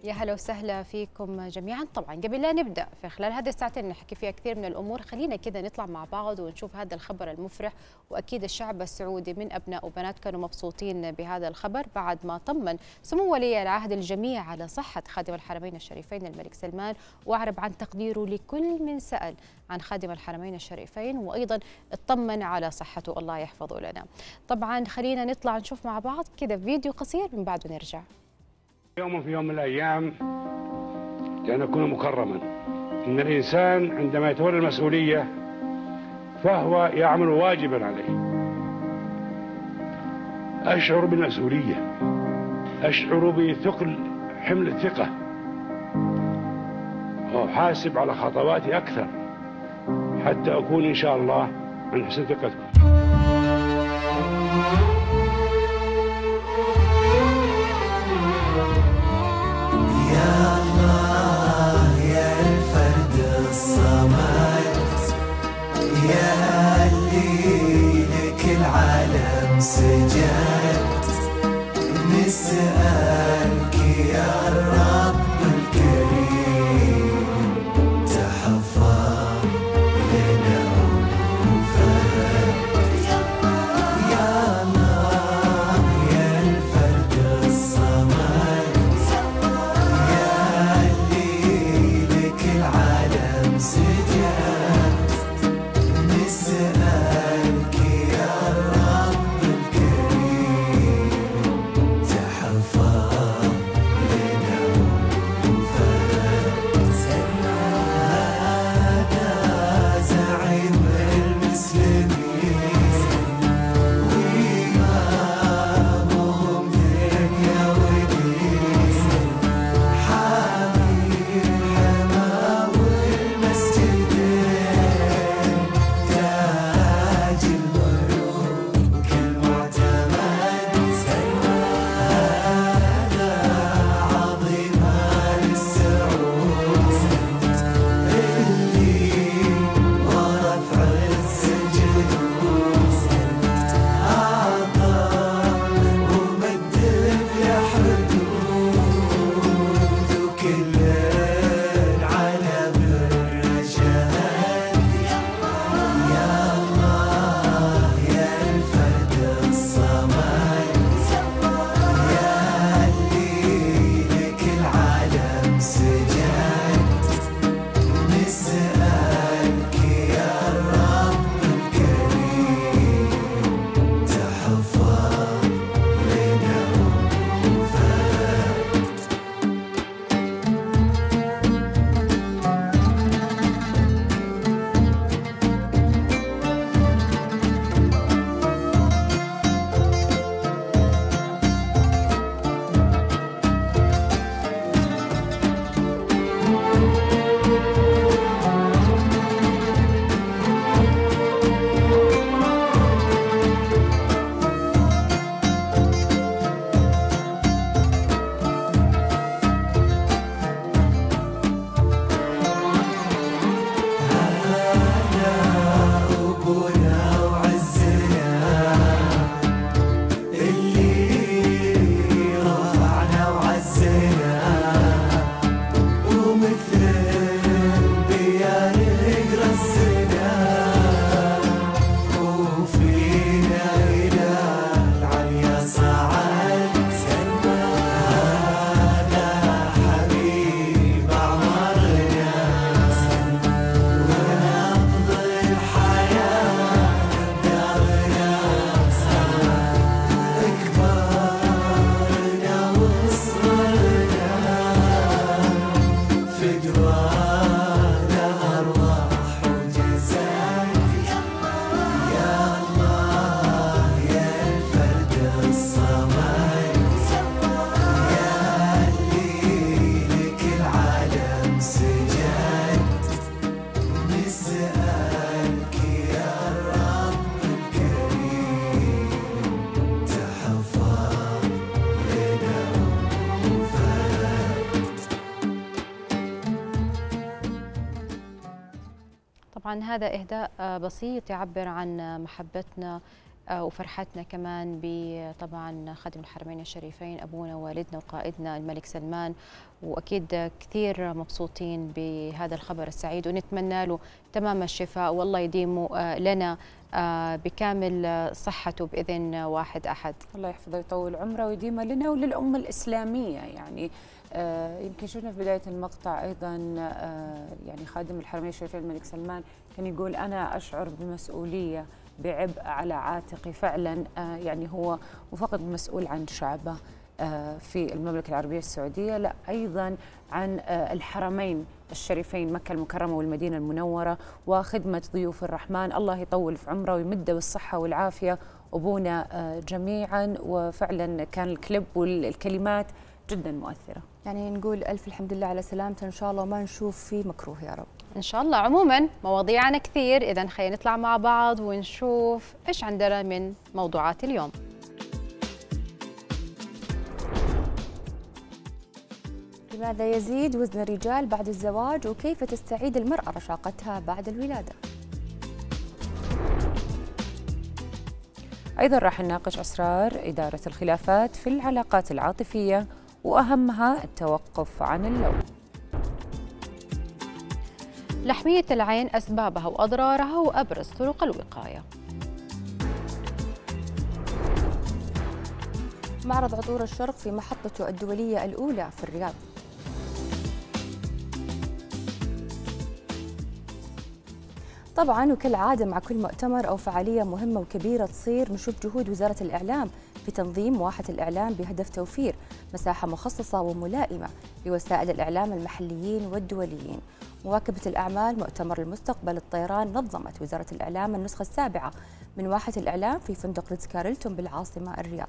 يا هلا وسهلا فيكم جميعا. طبعا قبل لا نبدا في خلال هذه الساعتين نحكي فيها كثير من الامور، خلينا كذا نطلع مع بعض ونشوف هذا الخبر المفرح. واكيد الشعب السعودي من ابناء وبنات كانوا مبسوطين بهذا الخبر بعد ما طمن سمو ولي العهد الجميع على صحه خادم الحرمين الشريفين الملك سلمان، واعرب عن تقديره لكل من سال عن خادم الحرمين الشريفين، وايضا اطمن على صحته الله يحفظه لنا. طبعا خلينا نطلع نشوف مع بعض كذا فيديو قصير من بعده نرجع. يوم في يوم من الأيام لأن أكون مكرما. إن الإنسان عندما يتولى المسؤولية فهو يعمل واجبا عليه. أشعر بالمسؤولية، أشعر بثقل حمل الثقة، وأحاسب على خطواتي أكثر حتى أكون إن شاء الله عن حسن ثقتكم. يا اللي لك العالم سجدت، نسألك يا الرب الكريم تحفظ لنا وفرج. يا الله يا الفرد الصمد، يا اللي لك العالم سجدت، نسألك يا الرب الكريم تحفظ لنا وفرج. هذا زعيم المسلمين وإمامهم دنيا ودين، حامي الحما والمسجدين، تاج الملوك المعتمد. هذا عظيم آل السعود اللي ورث عز الجدود، أعطى ومد بلا حدود، وكل على بالرشاد. يا الله يا الفرد الصمد، يا اللي لك العالم سجد، نسألك يا الرب الكريم تحفظ لنا وفرج. أبونا وعزنا اللي رفعنا وعزنا، ومثل بيارق رزنا، وفينا إلى العليا صعد. هذا حبيب عمرنا ونبض الحياة دارنا، كبرنا وصغرنا فدوانا أرواح وجسد. يا الله يا الفرد الصمد، يا اللي لك العالم سجد، نسألك يا الرب الكريم تحفظ لنا وفرج. طبعا هذا إهداء بسيط يعبر عن محبتنا وفرحتنا كمان طبعا خادم الحرمين الشريفين أبونا ووالدنا وقائدنا الملك سلمان، وأكيد كثير مبسوطين بهذا الخبر السعيد ونتمنى له تمام الشفاء والله يديمه لنا بكامل صحته بإذن واحد أحد. الله يحفظه ويطول عمره ويديمه لنا وللأمة الإسلامية. يعني يمكن شفنا في بداية المقطع أيضا يعني خادم الحرمين الشريفين الملك سلمان كان يقول أنا أشعر بمسؤولية بعبء على عاتقي فعلا. يعني هو وفقط مسؤول عن شعبه في المملكة العربية السعودية، لا أيضا عن الحرمين الشريفين مكة المكرمة والمدينة المنورة وخدمة ضيوف الرحمن. الله يطول في عمره ويمده بالصحة والعافية أبونا جميعا. وفعلا كان الكليب والكلمات جدا مؤثرة. يعني نقول ألف الحمد لله على سلامته إن شاء الله وما نشوف فيه مكروه يا رب إن شاء الله. عموما مواضيعنا كثير، إذا خلينا نطلع مع بعض ونشوف إيش عندنا من موضوعات اليوم. لماذا يزيد وزن الرجال بعد الزواج وكيف تستعيد المرأة رشاقتها بعد الولادة؟ أيضا راح نناقش أسرار إدارة الخلافات في العلاقات العاطفية وأهمها التوقف عن اللوم. لحمية العين أسبابها وأضرارها وأبرز طرق الوقاية. معرض عطور الشرق في محطته الدولية الأولى في الرياض. طبعا وكالعادة مع كل مؤتمر أو فعالية مهمة وكبيرة تصير نشوف جهود وزارة الإعلام في تنظيم واحة الإعلام بهدف توفير مساحة مخصصة وملائمة لوسائل الإعلام المحليين والدوليين. مواكبة الأعمال مؤتمر المستقبل الطيران نظمت وزارة الإعلام النسخة السابعة من واحة الإعلام في فندق ريتز كارلتون بالعاصمة الرياض.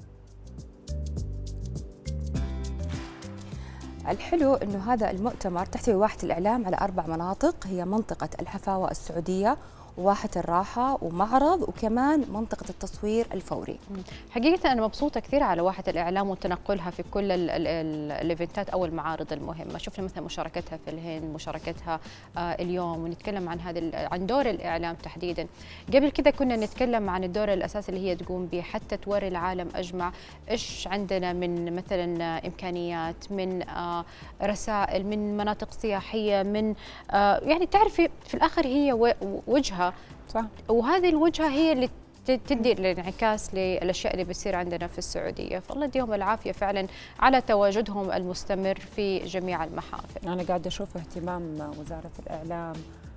الحلو أنه هذا المؤتمر تحتوي واحة الإعلام على 4 مناطق، هي منطقة الحفاوة السعودية وواحة الراحة ومعرض وكمان منطقة التصوير الفوري. حقيقة أنا مبسوطة كثير على واحة الإعلام وتنقلها في كل الإيفنتات أو المعارض المهمة. شفنا مثلا مشاركتها في الهند، مشاركتها اليوم، ونتكلم عن دور الإعلام تحديدا. قبل كذا كنا نتكلم عن الدور الأساسي اللي هي تقوم به حتى توري العالم أجمع إيش عندنا من مثلا إمكانيات، من رسائل، من مناطق سياحية، من يعني تعرفي في الآخر هي وجهة صح. وهذه الوجهة هي اللي تدي الانعكاس للأشياء اللي بتصير عندنا في السعودية. فالله يديهم العافية فعلا على تواجدهم المستمر في جميع المحافل. أنا قاعدة أشوف اهتمام وزارة الإعلام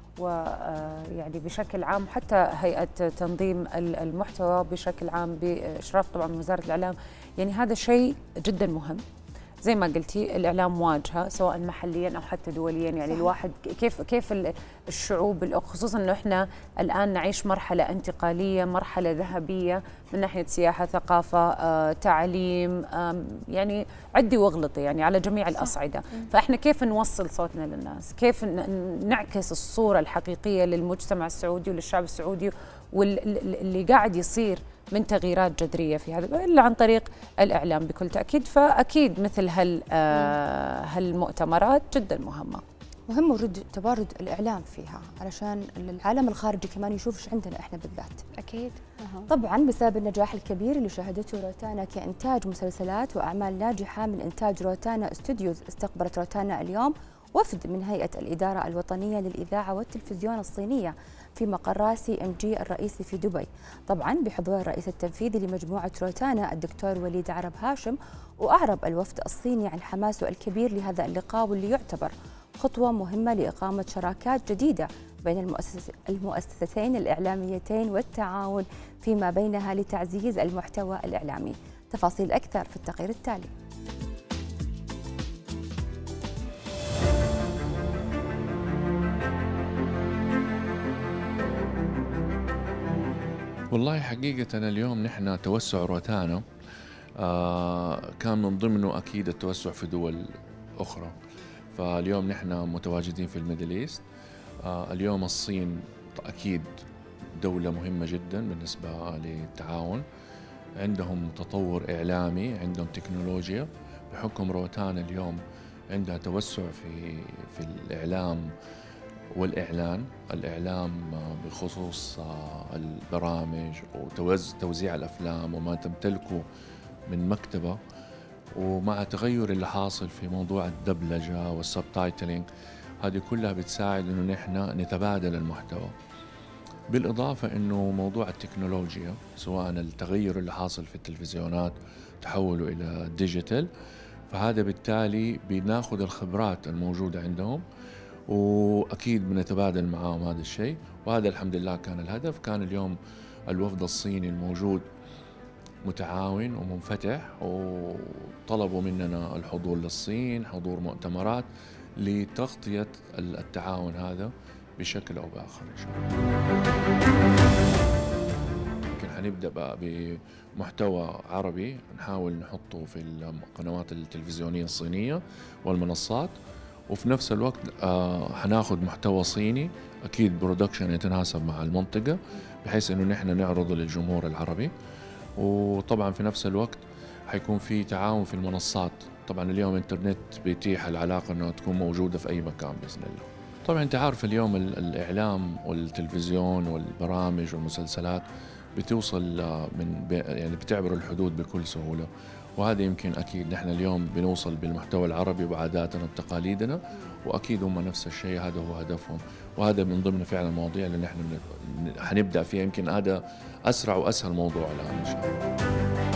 ويعني بشكل عام حتى هيئة تنظيم المحتوى بشكل عام بإشراف طبعا وزارة الإعلام. يعني هذا شيء جدا مهم. زي ما قلتي الإعلام واجهة سواء محليا أو حتى دوليا. يعني صحيح. الواحد كيف الشعوب خصوصا أنه إحنا الآن نعيش مرحلة انتقالية، مرحلة ذهبية من ناحية سياحة، ثقافة، تعليم، يعني عدي واغلطي يعني على جميع الأصعدة. فإحنا كيف نوصل صوتنا للناس، كيف نعكس الصورة الحقيقية للمجتمع السعودي وللشعب السعودي واللي قاعد يصير من تغييرات جذرية في هذا إلا عن طريق الإعلام بكل تأكيد. فأكيد مثل هالمؤتمرات جدا مهمة. مهم تبارد الإعلام فيها علشان العالم الخارجي كمان يشوف ايش عندنا احنا بالذات. أكيد. طبعا بسبب النجاح الكبير اللي شهدته روتانا كإنتاج مسلسلات وأعمال ناجحة من إنتاج روتانا استوديوز، استقبلت روتانا اليوم وفد من هيئة الإدارة الوطنية للإذاعة والتلفزيون الصينية في مقر CMG الرئيسي في دبي، طبعا بحضور الرئيس التنفيذي لمجموعة روتانا الدكتور وليد عرب هاشم. وأعرب الوفد الصيني عن حماسه الكبير لهذا اللقاء واللي يعتبر خطوة مهمة لإقامة شراكات جديدة بين المؤسستين الإعلاميتين والتعاون فيما بينها لتعزيز المحتوى الإعلامي. تفاصيل أكثر في التقرير التالي. والله حقيقة اليوم نحن توسع روتانا كان من ضمنه أكيد التوسع في دول أخرى. فاليوم نحن متواجدين في الميدل إيست. اليوم الصين أكيد دولة مهمة جدا بالنسبة للتعاون، عندهم تطور إعلامي، عندهم تكنولوجيا. بحكم روتانا اليوم عندها توسع في الإعلام الإعلام بخصوص البرامج وتوزيع الأفلام وما تمتلكه من مكتبة، ومع تغير اللي حاصل في موضوع الدبلجة والسبتايتلينج، هذه كلها بتساعد إنه نحن نتبادل المحتوى. بالإضافة إنه موضوع التكنولوجيا، سواء التغير اللي حاصل في التلفزيونات تحوله إلى ديجيتال، فهذا بالتالي بناخذ الخبرات الموجودة عندهم وأكيد بنتبادل معاهم هذا الشيء. وهذا الحمد لله كان الهدف. كان اليوم الوفد الصيني الموجود متعاون ومنفتح، وطلبوا مننا الحضور للصين، حضور مؤتمرات لتغطية التعاون هذا بشكل أو بآخر إن شاء الله. يمكن حنبدأ بقى بمحتوى عربي نحاول نحطه في القنوات التلفزيونية الصينية والمنصات، وفي نفس الوقت حناخد محتوى صيني أكيد برودكشن يتناسب مع المنطقة، بحيث إنه نحن نعرضه للجمهور العربي. وطبعا في نفس الوقت حيكون في تعاون في المنصات. طبعا اليوم الانترنت بيتيح العلاقة إنه تكون موجودة في أي مكان بإذن الله. طبعا أنت عارف اليوم الإعلام والتلفزيون والبرامج والمسلسلات بتوصل يعني بتعبر الحدود بكل سهولة، وهذا يمكن أكيد نحن اليوم بنوصل بالمحتوى العربي وعاداتنا وتقاليدنا، وأكيد هم نفس الشيء، هذا هو هدفهم. وهذا من ضمن فعلا المواضيع اللي نحن حنبدأ فيها. يمكن هذا أسرع وأسهل موضوع الآن إن شاء الله.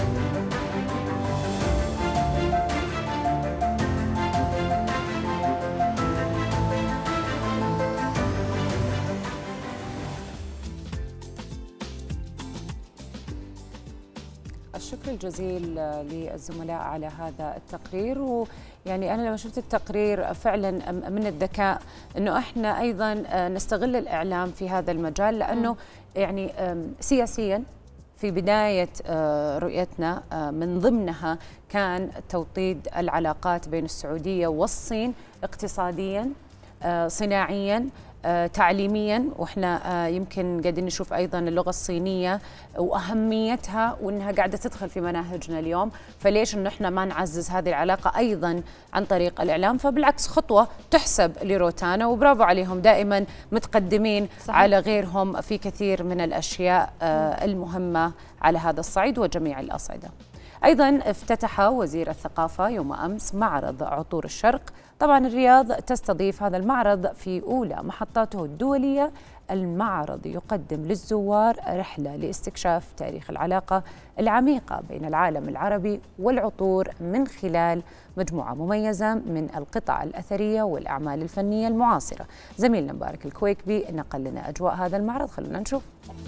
الشكر الجزيل للزملاء على هذا التقرير. ويعني أنا لما شفت التقرير فعلا من الذكاء أنه إحنا أيضا نستغل الإعلام في هذا المجال، لأنه يعني سياسيا في بداية رؤيتنا من ضمنها كان توطيد العلاقات بين السعودية والصين اقتصاديا، صناعيا، تعليميا. واحنا يمكن قاعدين نشوف ايضا اللغه الصينيه واهميتها وانها قاعده تدخل في مناهجنا اليوم، فليش انه احنا ما نعزز هذه العلاقه ايضا عن طريق الاعلام؟ فبالعكس خطوه تحسب لروتانا، وبرافو عليهم دائما متقدمين صحيح على غيرهم في كثير من الاشياء المهمه على هذا الصعيد وجميع الاصعده. أيضا افتتح وزير الثقافة يوم أمس معرض عطور الشرق. طبعا الرياض تستضيف هذا المعرض في أولى محطاته الدولية. المعرض يقدم للزوار رحلة لاستكشاف تاريخ العلاقة العميقة بين العالم العربي والعطور من خلال مجموعة مميزة من القطع الأثرية والأعمال الفنية المعاصرة. زميلنا مبارك الكويكبي نقل لنا أجواء هذا المعرض، خلونا نشوف.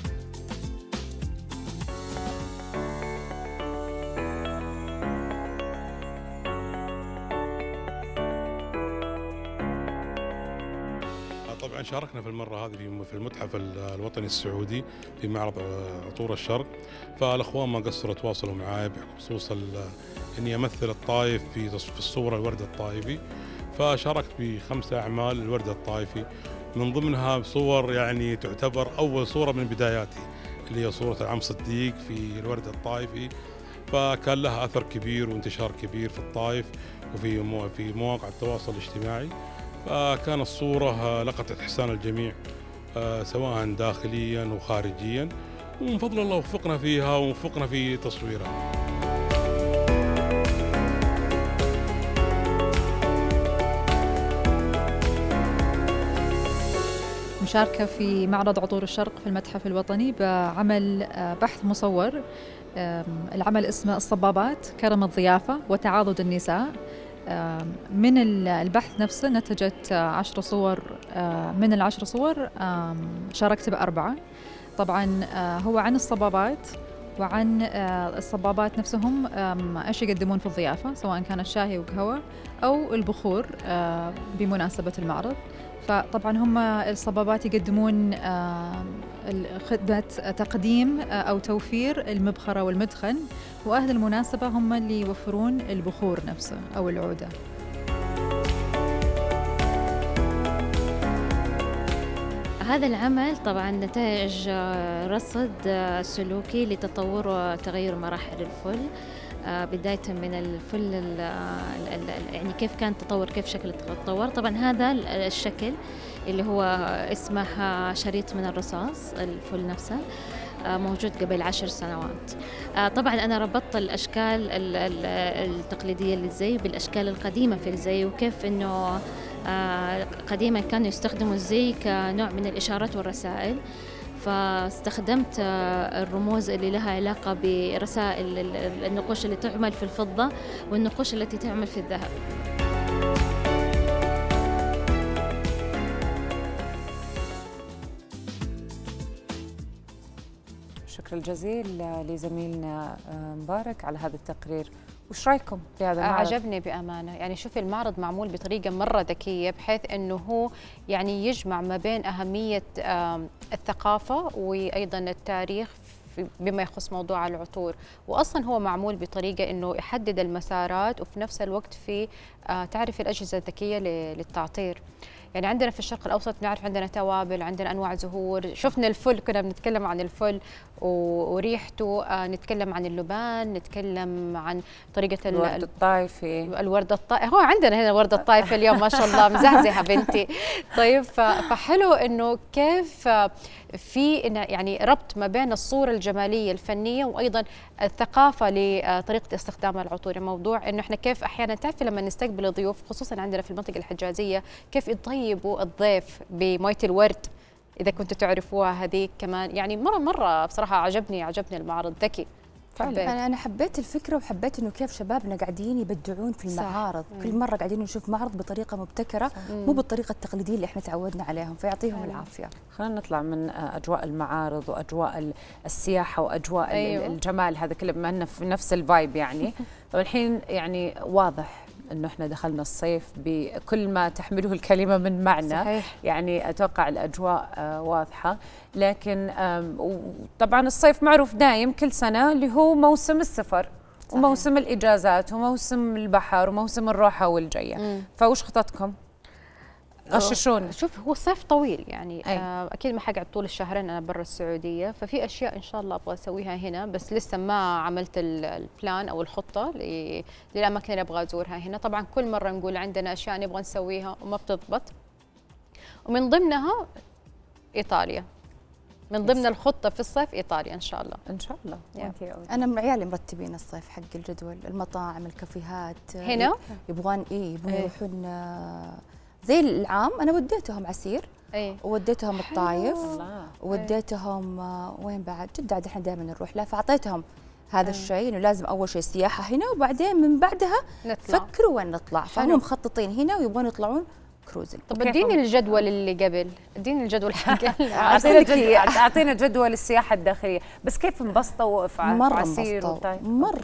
طبعا شاركنا في المرة هذه في المتحف الوطني السعودي في معرض عطور الشرق، فالأخوان ما قصروا تواصلوا معي بخصوص إني أمثل الطائف في الصورة الورد الطائفي، فشاركت ب5 أعمال الورد الطائفي، من ضمنها صور يعني تعتبر أول صورة من بداياتي اللي هي صورة العم صديق في الورد الطائفي، فكان لها أثر كبير وانتشار كبير في الطائف وفي مواقع التواصل الاجتماعي، فكانت الصورة لقت إحسان الجميع سواء داخليا وخارجيا، ومن فضل الله وفقنا فيها ووفقنا في تصويرها. مشاركة في معرض عطور الشرق في المتحف الوطني بعمل بحث مصور. العمل اسمه الصبابات كرم الضيافة وتعاضد النساء. من البحث نفسه نتجت 10 صور. من ال10 صور شاركت ب4. طبعا هو عن الصبابات وعن الصبابات نفسهم ايش يقدمون في الضيافة، سواء كانت شاهي وقهوة أو البخور بمناسبة المعرض. فطبعا هم الصبابات يقدمون خدمة تقديم أو توفير المبخرة والمدخن، وأهل المناسبة هم اللي يوفرون البخور نفسه أو العودة. هذا العمل طبعا نتائج رصد سلوكي لتطور وتغير مراحل الفل. بداية من الفل يعني كيف كان التطور، كيف شكل التطور. طبعا هذا الشكل اللي هو اسمه شريط من الرصاص، الفل نفسه موجود قبل 10 سنوات. طبعا أنا ربطت الأشكال التقليدية للزي بالأشكال القديمة في الزي، وكيف أنه قديما كانوا يستخدموا الزي كنوع من الإشارات والرسائل، فاستخدمت الرموز اللي لها علاقة برسائل النقوش اللي تعمل في الفضة والنقوش التي تعمل في الذهب. شكرا الجزيل لزميلنا مبارك على هذا التقرير. وش رايكم في هذا المعرض؟ عجبني بأمانة، يعني شوفي المعرض معمول بطريقة مرة ذكية، بحيث أنه هو يعني يجمع ما بين أهمية الثقافة وأيضا التاريخ بما يخص موضوع العطور، وأصلا هو معمول بطريقة أنه يحدد المسارات، وفي نفس الوقت في تعرف الأجهزة الذكية للتعطير. يعني عندنا في الشرق الأوسط نعرف عندنا توابل، عندنا أنواع زهور، شفنا الفل، كنا بنتكلم عن الفل وريحته، نتكلم عن اللبان، نتكلم عن طريقة الورد الطائفي. الورد الطائفي، هو عندنا هنا الورد الطائفي اليوم ما شاء الله مزهزهة بنتي. طيب فحلو إنه كيف في يعني ربط ما بين الصورة الجمالية الفنية وأيضا الثقافة لطريقة استخدام العطور. موضوع إنه إحنا كيف أحيانا تعرفي لما نستقبل ضيوف خصوصا عندنا في المنطقة الحجازية كيف يطيبوا الضيف بموية الورد، إذا كنتوا تعرفوها هذه كمان. يعني مرة بصراحة عجبني المعرض ذكي فعلا. أنا حبيت الفكرة وحبيت إنه كيف شبابنا قاعدين يبدعون في المعارض. كل مرة قاعدين نشوف معرض بطريقة مبتكرة، مو بالطريقة التقليدية اللي احنا تعودنا عليهم، فيعطيهم العافية. خلينا نطلع من أجواء المعارض وأجواء السياحة وأجواء الجمال هذا كله، بما أننا في نفس الفايب يعني. طبعا الحين يعني واضح انه احنا دخلنا الصيف بكل ما تحمله الكلمه من معنى. صحيح. يعني اتوقع الاجواء واضحه، لكن طبعا الصيف معروف دايم كل سنه اللي هو موسم السفر. صحيح. وموسم الاجازات وموسم البحر وموسم الروحه والجيه. فوش خططكم؟ غششونا. شوف هو الصيف طويل يعني اكيد ما حقعد طول الشهرين انا برا السعوديه، ففي اشياء ان شاء الله ابغى اسويها هنا، بس لسه ما عملت البلان او الخطه للاماكن اللي ابغى ازورها هنا. طبعا كل مره نقول عندنا اشياء نبغى نسويها وما بتضبط، ومن ضمنها ايطاليا، من ضمن الخطه في الصيف ايطاليا ان شاء الله. ان شاء الله. انا مع عيالي مرتبين الصيف حق الجدول، المطاعم، الكافيهات هنا يبغون يبغون يروحون زي العام. انا وديتهم عسير، ووديتهم الطايف، ووديتهم وين بعد؟ جدة عاد احنا دائما نروح لها، فاعطيتهم هذا الشيء انه لازم اول شيء سياحه هنا، وبعدين من بعدها نطلع. فكروا وين نطلع، فهم مخططين هنا ويبغون يطلعون كروزنج. طب اديني الجدول اللي قبل، اديني الجدول حق اعطينا جدول السياحه الداخليه. بس كيف انبسطوا في عسير وطايف؟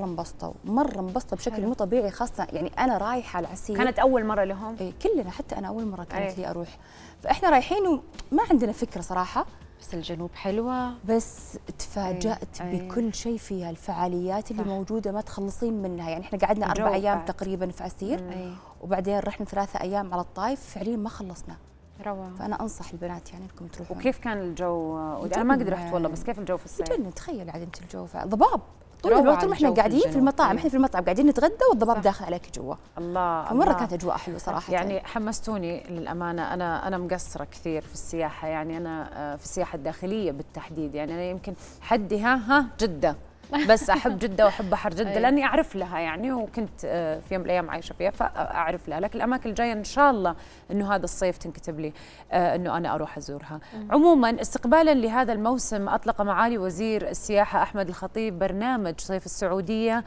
مره انبسطوا بشكل مو طبيعي، خاصه يعني انا رايحه العسير كانت اول مره لهم. كلنا، حتى انا اول مره كانت لي اروح. فاحنا رايحين وما عندنا فكره صراحه، بس الجنوب حلوه، بس تفاجأت بكل شيء فيها. الفعاليات اللي موجوده ما تخلصين منها. يعني احنا قعدنا 4 أيام تقريبا في عسير، وبعدين رحنا 3 أيام على الطايف، فعليا ما خلصنا. روعه. فانا انصح البنات يعني انكم تروحون. وكيف كان الجو؟ انا ما قد رحت والله، بس كيف الجو في الصيف؟ جنن. تخيل عاد انت الجو ضباب طول الوقت، واحنا قاعدين في المطاعم، احنا في المطعم قاعدين نتغدى والضباب داخل عليك جوا. الله. فمره كانت اجواء حلوه صراحه. يعني حمستوني للامانه. انا مقصره كثير في السياحه، يعني انا في السياحه الداخليه بالتحديد. يعني انا يمكن حدي ها جده، بس احب جده واحب بحر جده لاني اعرف لها يعني، وكنت في يوم من الايام عايشه فيها فاعرف لها. لكن الاماكن الجايه ان شاء الله انه هذا الصيف تنكتب لي انه انا اروح ازورها. عموما استقبالا لهذا الموسم اطلق معالي وزير السياحه احمد الخطيب برنامج صيف السعوديه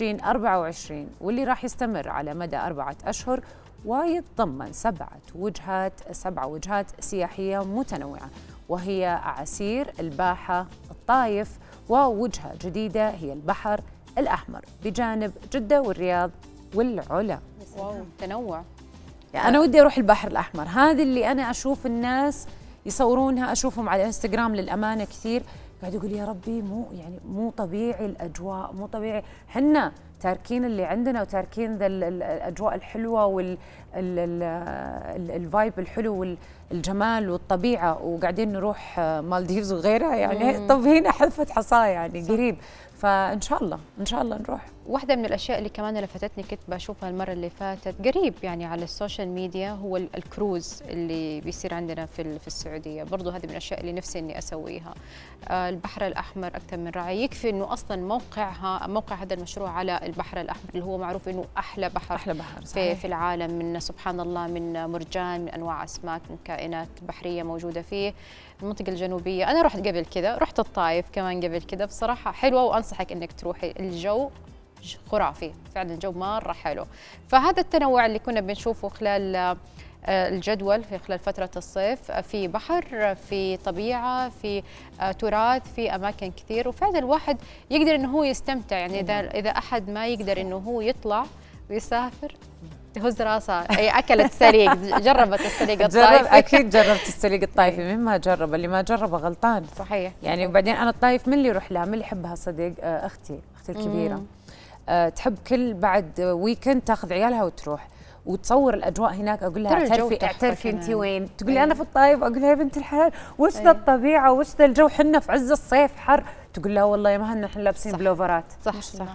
2024، واللي راح يستمر على مدى 4 أشهر، ويتضمن 7 وجهات سياحيه متنوعه، وهي عسير، الباحه، الطايف، ووجهة جديدة هي البحر الأحمر بجانب جدة والرياض والعلا. واو تنوع. يعني أنا ودي أروح البحر الأحمر، هذه اللي أنا أشوف الناس يصورونها، أشوفهم على الانستغرام للأمانة كثير، قاعد يقول يا ربي مو طبيعي الأجواء، مو طبيعي. حنا تاركين اللي عندنا وتاركين ذا الاجواء الحلوه والفايب الحلو والجمال والطبيعه، وقاعدين نروح مالديفز وغيرها يعني. طب هنا حذفه حصاه يعني قريب، فان شاء الله ان شاء الله نروح. واحدة من الأشياء اللي كمان لفتتني كنت بشوفها المرة اللي فاتت قريب يعني على السوشيال ميديا هو الكروز اللي بيصير عندنا في السعودية. برضو هذه من الأشياء اللي نفسي إني أسويها. البحر الأحمر أكثر من رائع. يكفي إنه أصلا موقع هذا المشروع على البحر الأحمر اللي هو معروف إنه أحلى بحر في العالم، من سبحان الله من مرجان، من أنواع أسماك، من كائنات بحرية موجودة فيه. المنطقة الجنوبية أنا رحت قبل كذا، رحت الطائف كمان قبل كذا، بصراحة حلوة وأنصحك إنك تروحي. الجو خرافي فعلا، الجو مرة حلو. فهذا التنوع اللي كنا بنشوفه خلال الجدول في خلال فترة الصيف، في بحر، في طبيعة، في تراث، في أماكن كثير، وفعلا الواحد يقدر إنه هو يستمتع. يعني إذا أحد ما يقدر إنه هو يطلع ويسافر تهز راسها. أي أكلت سليق، جربت السليق الطائفي. أكيد جربت السليق الطائفي، مين ما جرب، اللي ما جربه غلطان. صحيح. يعني وبعدين أنا الطائف من اللي يروح لها، من اللي يحبها صديق أختي الكبيرة. تحب كل بعد ويكند تاخذ عيالها وتروح وتصور الاجواء هناك. اقول لها اعترفي انت وين؟ تقول لي انا في الطائف. اقول لها يا بنت الحلال وش ذا الطبيعه وش ذا الجو، حنا في عز الصيف حر. تقول لها والله يا مهنا احنا لابسين بلوفرات. صح.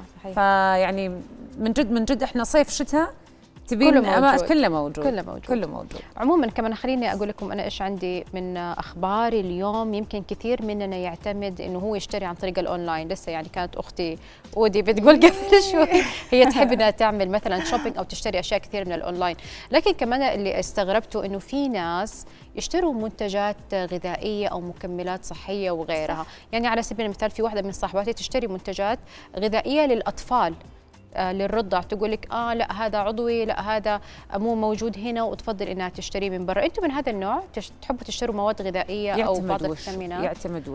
فيعني من جد احنا صيف شتاء تبين كله موجود. عموما كمان خليني اقول لكم انا ايش عندي من اخبار اليوم. يمكن كثير مننا يعتمد انه هو يشتري عن طريق الاونلاين. لسه يعني كانت اختي ودي بتقول قبل شوي هي تحب انها تعمل مثلا شوبينج او تشتري اشياء كثير من الاونلاين، لكن كمان اللي استغربته انه في ناس يشتروا منتجات غذائيه او مكملات صحيه وغيرها. يعني على سبيل المثال في واحده من صاحباتي تشتري منتجات غذائيه للاطفال للرضع، تقول لك لا هذا عضوي، لا هذا مو موجود هنا، وتفضل انها تشتريه من برا. انتم من هذا النوع تحبوا تشتروا مواد غذائيه او بعض الفيتامينات؟ يعتمد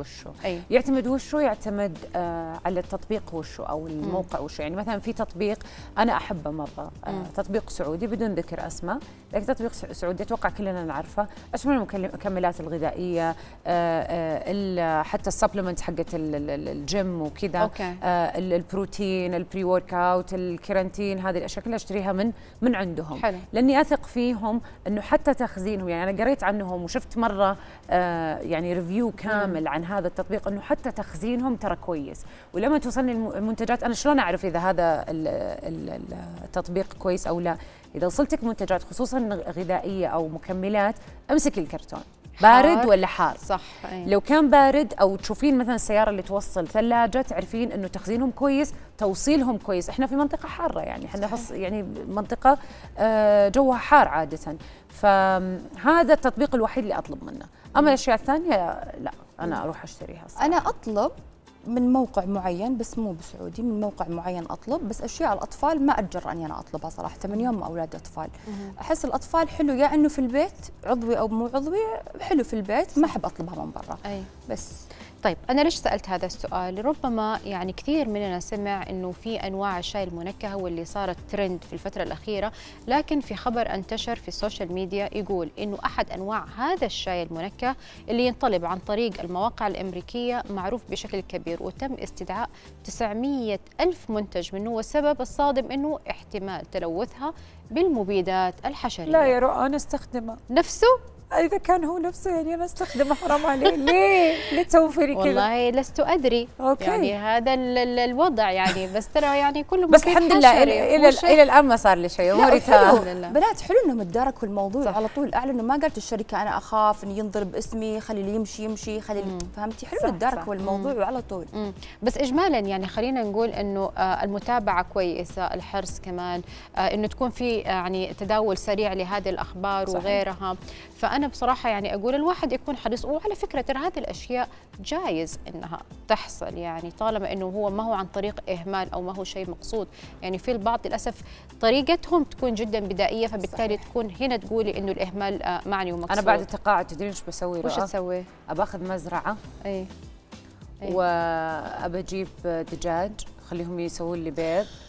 وشه يعتمد على التطبيق وشه او الموقع وشه. يعني مثلا في تطبيق انا احبه مره، تطبيق سعودي بدون ذكر اسماء، لكن تطبيق سعودي اتوقع كلنا نعرفه، اشمل المكملات الغذائيه، حتى السبلمنت حقت الجيم وكذا، البروتين، البري ورك اوت، الكرانتين، هذه الاشياء كلها اشتريها من عندهم. حلو. لاني اثق فيهم انه حتى تخزينهم، يعني انا قريت عنهم وشفت مره يعني ريفيو كامل عن هذا التطبيق، انه حتى تخزينهم ترى كويس. ولما توصلني المنتجات انا شلون اعرف اذا هذا التطبيق كويس او لا؟ اذا وصلتك منتجات خصوصا غذائيه او مكملات، امسكي الكرتون بارد ولا حار. صح. لو كان بارد او تشوفين مثلا السياره اللي توصل ثلاجه، تعرفين انه تخزينهم كويس، توصيلهم كويس. احنا في منطقه حاره، يعني احنا يعني منطقه جوها حار عاده، فهذا التطبيق الوحيد اللي اطلب منه. اما الاشياء الثانيه لا، انا اروح اشتريها صراحة. انا اطلب من موقع معين بس مو بسعودي، من موقع معين اطلب، بس اشياء الاطفال ما اتجرأ اني انا اطلبها صراحه من يوم اولاد اطفال. احس الاطفال حلو يا انه في البيت عضوي او مو عضوي، حلو في البيت، ما احب اطلبها من برا. بس طيب أنا ليش سألت هذا السؤال؟ ربما يعني كثير مننا سمع إنه في أنواع الشاي المنكهة واللي صارت ترند في الفترة الأخيرة، لكن في خبر انتشر في السوشيال ميديا يقول إنه أحد أنواع هذا الشاي المنكه اللي ينطلب عن طريق المواقع الأمريكية معروف بشكل كبير، وتم استدعاء 900 ألف منتج منه، والسبب الصادم إنه احتمال تلوثها بالمبيدات الحشرية. لا يا رؤى، أنا استخدمه نفسه. إذا كان هو نفسه يعني أنا استخدمه، حرام عليه. ليه تسوي فيني كذا؟ والله لست أدري. يعني هذا الوضع يعني، بس ترى يعني كله بس الحمد لله إلى الآن ما صار لي شيء. أموري تمام. بنات حلو إنهم تداركوا الموضوع. صح. على طول أعلنوا، ما قالت الشركة أنا أخاف إنه ينضرب اسمي، خلي اللي يمشي خلي فهمتي؟ حلو تداركوا الموضوع وعلى طول. بس إجمالا يعني خلينا نقول إنه المتابعة كويسة، الحرص كمان، إنه تكون في يعني تداول سريع لهذه الأخبار. صحيح. وغيرها. فأنا بصراحة يعني أقول الواحد يكون حريص. وعلى فكرة ترى هذه الأشياء جايز إنها تحصل، يعني طالما إنه هو ما هو عن طريق إهمال أو ما هو شيء مقصود. يعني في البعض للأسف طريقتهم تكون جدا بدائية، فبالتالي صحيح. تكون هنا تقولي إنه الإهمال معني ومقصود. أنا بعد التقاعد تدرين إيش بسوي؟ وش تسوي؟ أباخذ مزرعة. وأبى أجيب دجاج، خليهم يسوون لي بيض،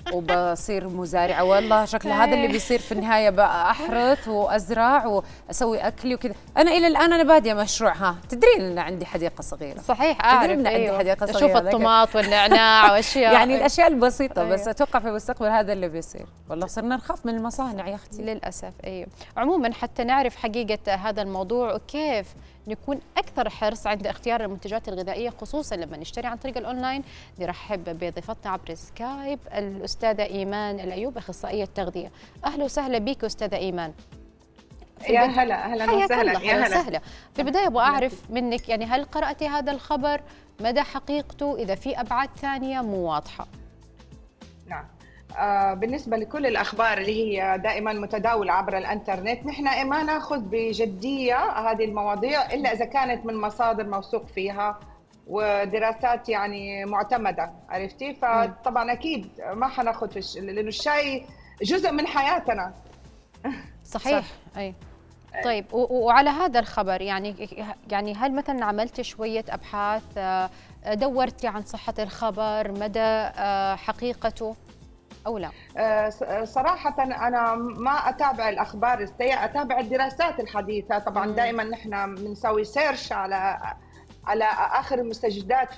وبصير مزارعه، والله شكل هذا اللي بيصير في النهايه، بقى احرث وازرع واسوي اكلي وكذا. انا الى الان انا باديه مشروع، ها تدرين ان عندي حديقه صغيره. صحيح اعرف، إن عندي حديقه صغيره، اشوف الطماط والنعناع واشياء يعني الاشياء البسيطه. بس اتوقع في المستقبل هذا اللي بيصير. والله صرنا نخاف من المصانع يا اختي للاسف. ايوه عموما حتى نعرف حقيقه هذا الموضوع وكيف نكون اكثر حرص عند اختيار المنتجات الغذائيه، خصوصا لما نشتري عن طريق الاونلاين. نرحب بضيفتنا عبر سكايب الاستاذه ايمان الايوب، اخصائيه تغذيه. اهلا وسهلا بك استاذه ايمان. يا هلا، اهلا وسهلا. يا هلا وسهلا. في البدايه ابغى اعرف منك يعني هل قراتي هذا الخبر؟ مدى حقيقته؟ اذا في ابعاد ثانيه مو واضحه. نعم. بالنسبة لكل الأخبار اللي هي دائما متداولة عبر الإنترنت، نحن ما ناخذ بجدية هذه المواضيع إلا إذا كانت من مصادر موثوق فيها ودراسات يعني معتمدة، عرفتي؟ فطبعا أكيد ما حناخذ لأنه الشاي جزء من حياتنا. صحيح. أي. طيب وعلى هذا الخبر يعني هل مثلا عملتي شوية أبحاث، دورتي عن صحة الخبر، مدى حقيقته أو لا؟ صراحة أنا ما أتابع الأخبار السيئة، أتابع الدراسات الحديثة. طبعا دائما نحن بنسوي سيرش على آخر المستجدات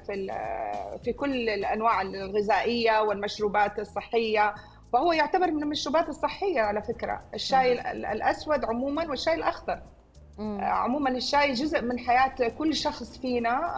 في كل الأنواع الغذائية والمشروبات الصحية، وهو يعتبر من المشروبات الصحية على فكرة، الشاي الأسود عموما والشاي الأخضر. عموما الشاي جزء من حياة كل شخص فينا،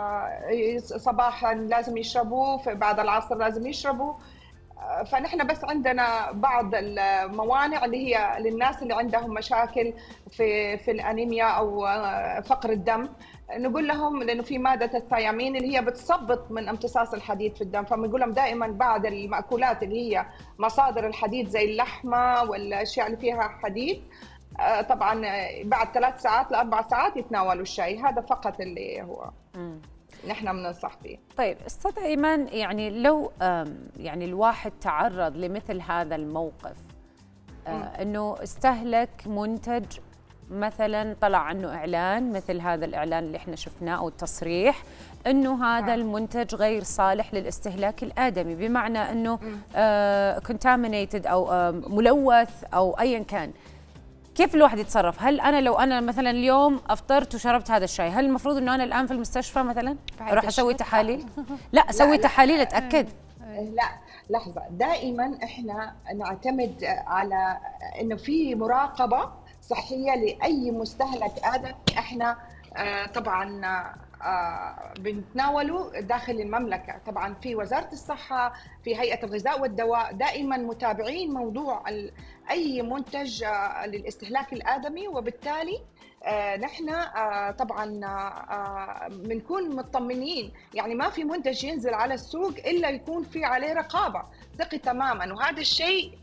صباحا لازم يشربوه، بعد العصر لازم يشربوه. فنحن بس عندنا بعض الموانع اللي هي للناس اللي عندهم مشاكل في الأنيميا أو فقر الدم، نقول لهم لأنه في مادة الثيامين اللي هي بتثبط من امتصاص الحديد في الدم، فبنقول لهم دائما بعد المأكولات اللي هي مصادر الحديد زي اللحمة والأشياء اللي فيها حديد، طبعا بعد 3 ساعات ل4 ساعات يتناولوا الشاي. هذا فقط اللي هو نحن بننصح فيه. طيب استاذة ايمان، يعني لو يعني الواحد تعرض لمثل هذا الموقف، انه استهلك منتج مثلا طلع عنه اعلان مثل هذا الاعلان اللي احنا شفناه او التصريح انه هذا المنتج غير صالح للاستهلاك الادمي، بمعنى انه contaminated او ملوث او ايا كان، كيف الواحد يتصرف؟ هل انا لو انا مثلا اليوم افطرت وشربت هذا الشاي، هل المفروض انه انا الان في المستشفى مثلا اروح اسوي تحاليل؟ لا اسوي تحاليل اتاكد. لا لحظه، دائما احنا نعتمد على انه في مراقبه صحيه لاي مستهلك ادمي احنا طبعا بنتناوله داخل المملكه. طبعا في وزاره الصحه، في هيئه الغذاء والدواء، دائما متابعين موضوع اي منتج للاستهلاك الادمي، وبالتالي نحن طبعا بنكون مطمنين، يعني ما في منتج ينزل على السوق الا يكون في عليه رقابه ثقة تماما، وهذا الشيء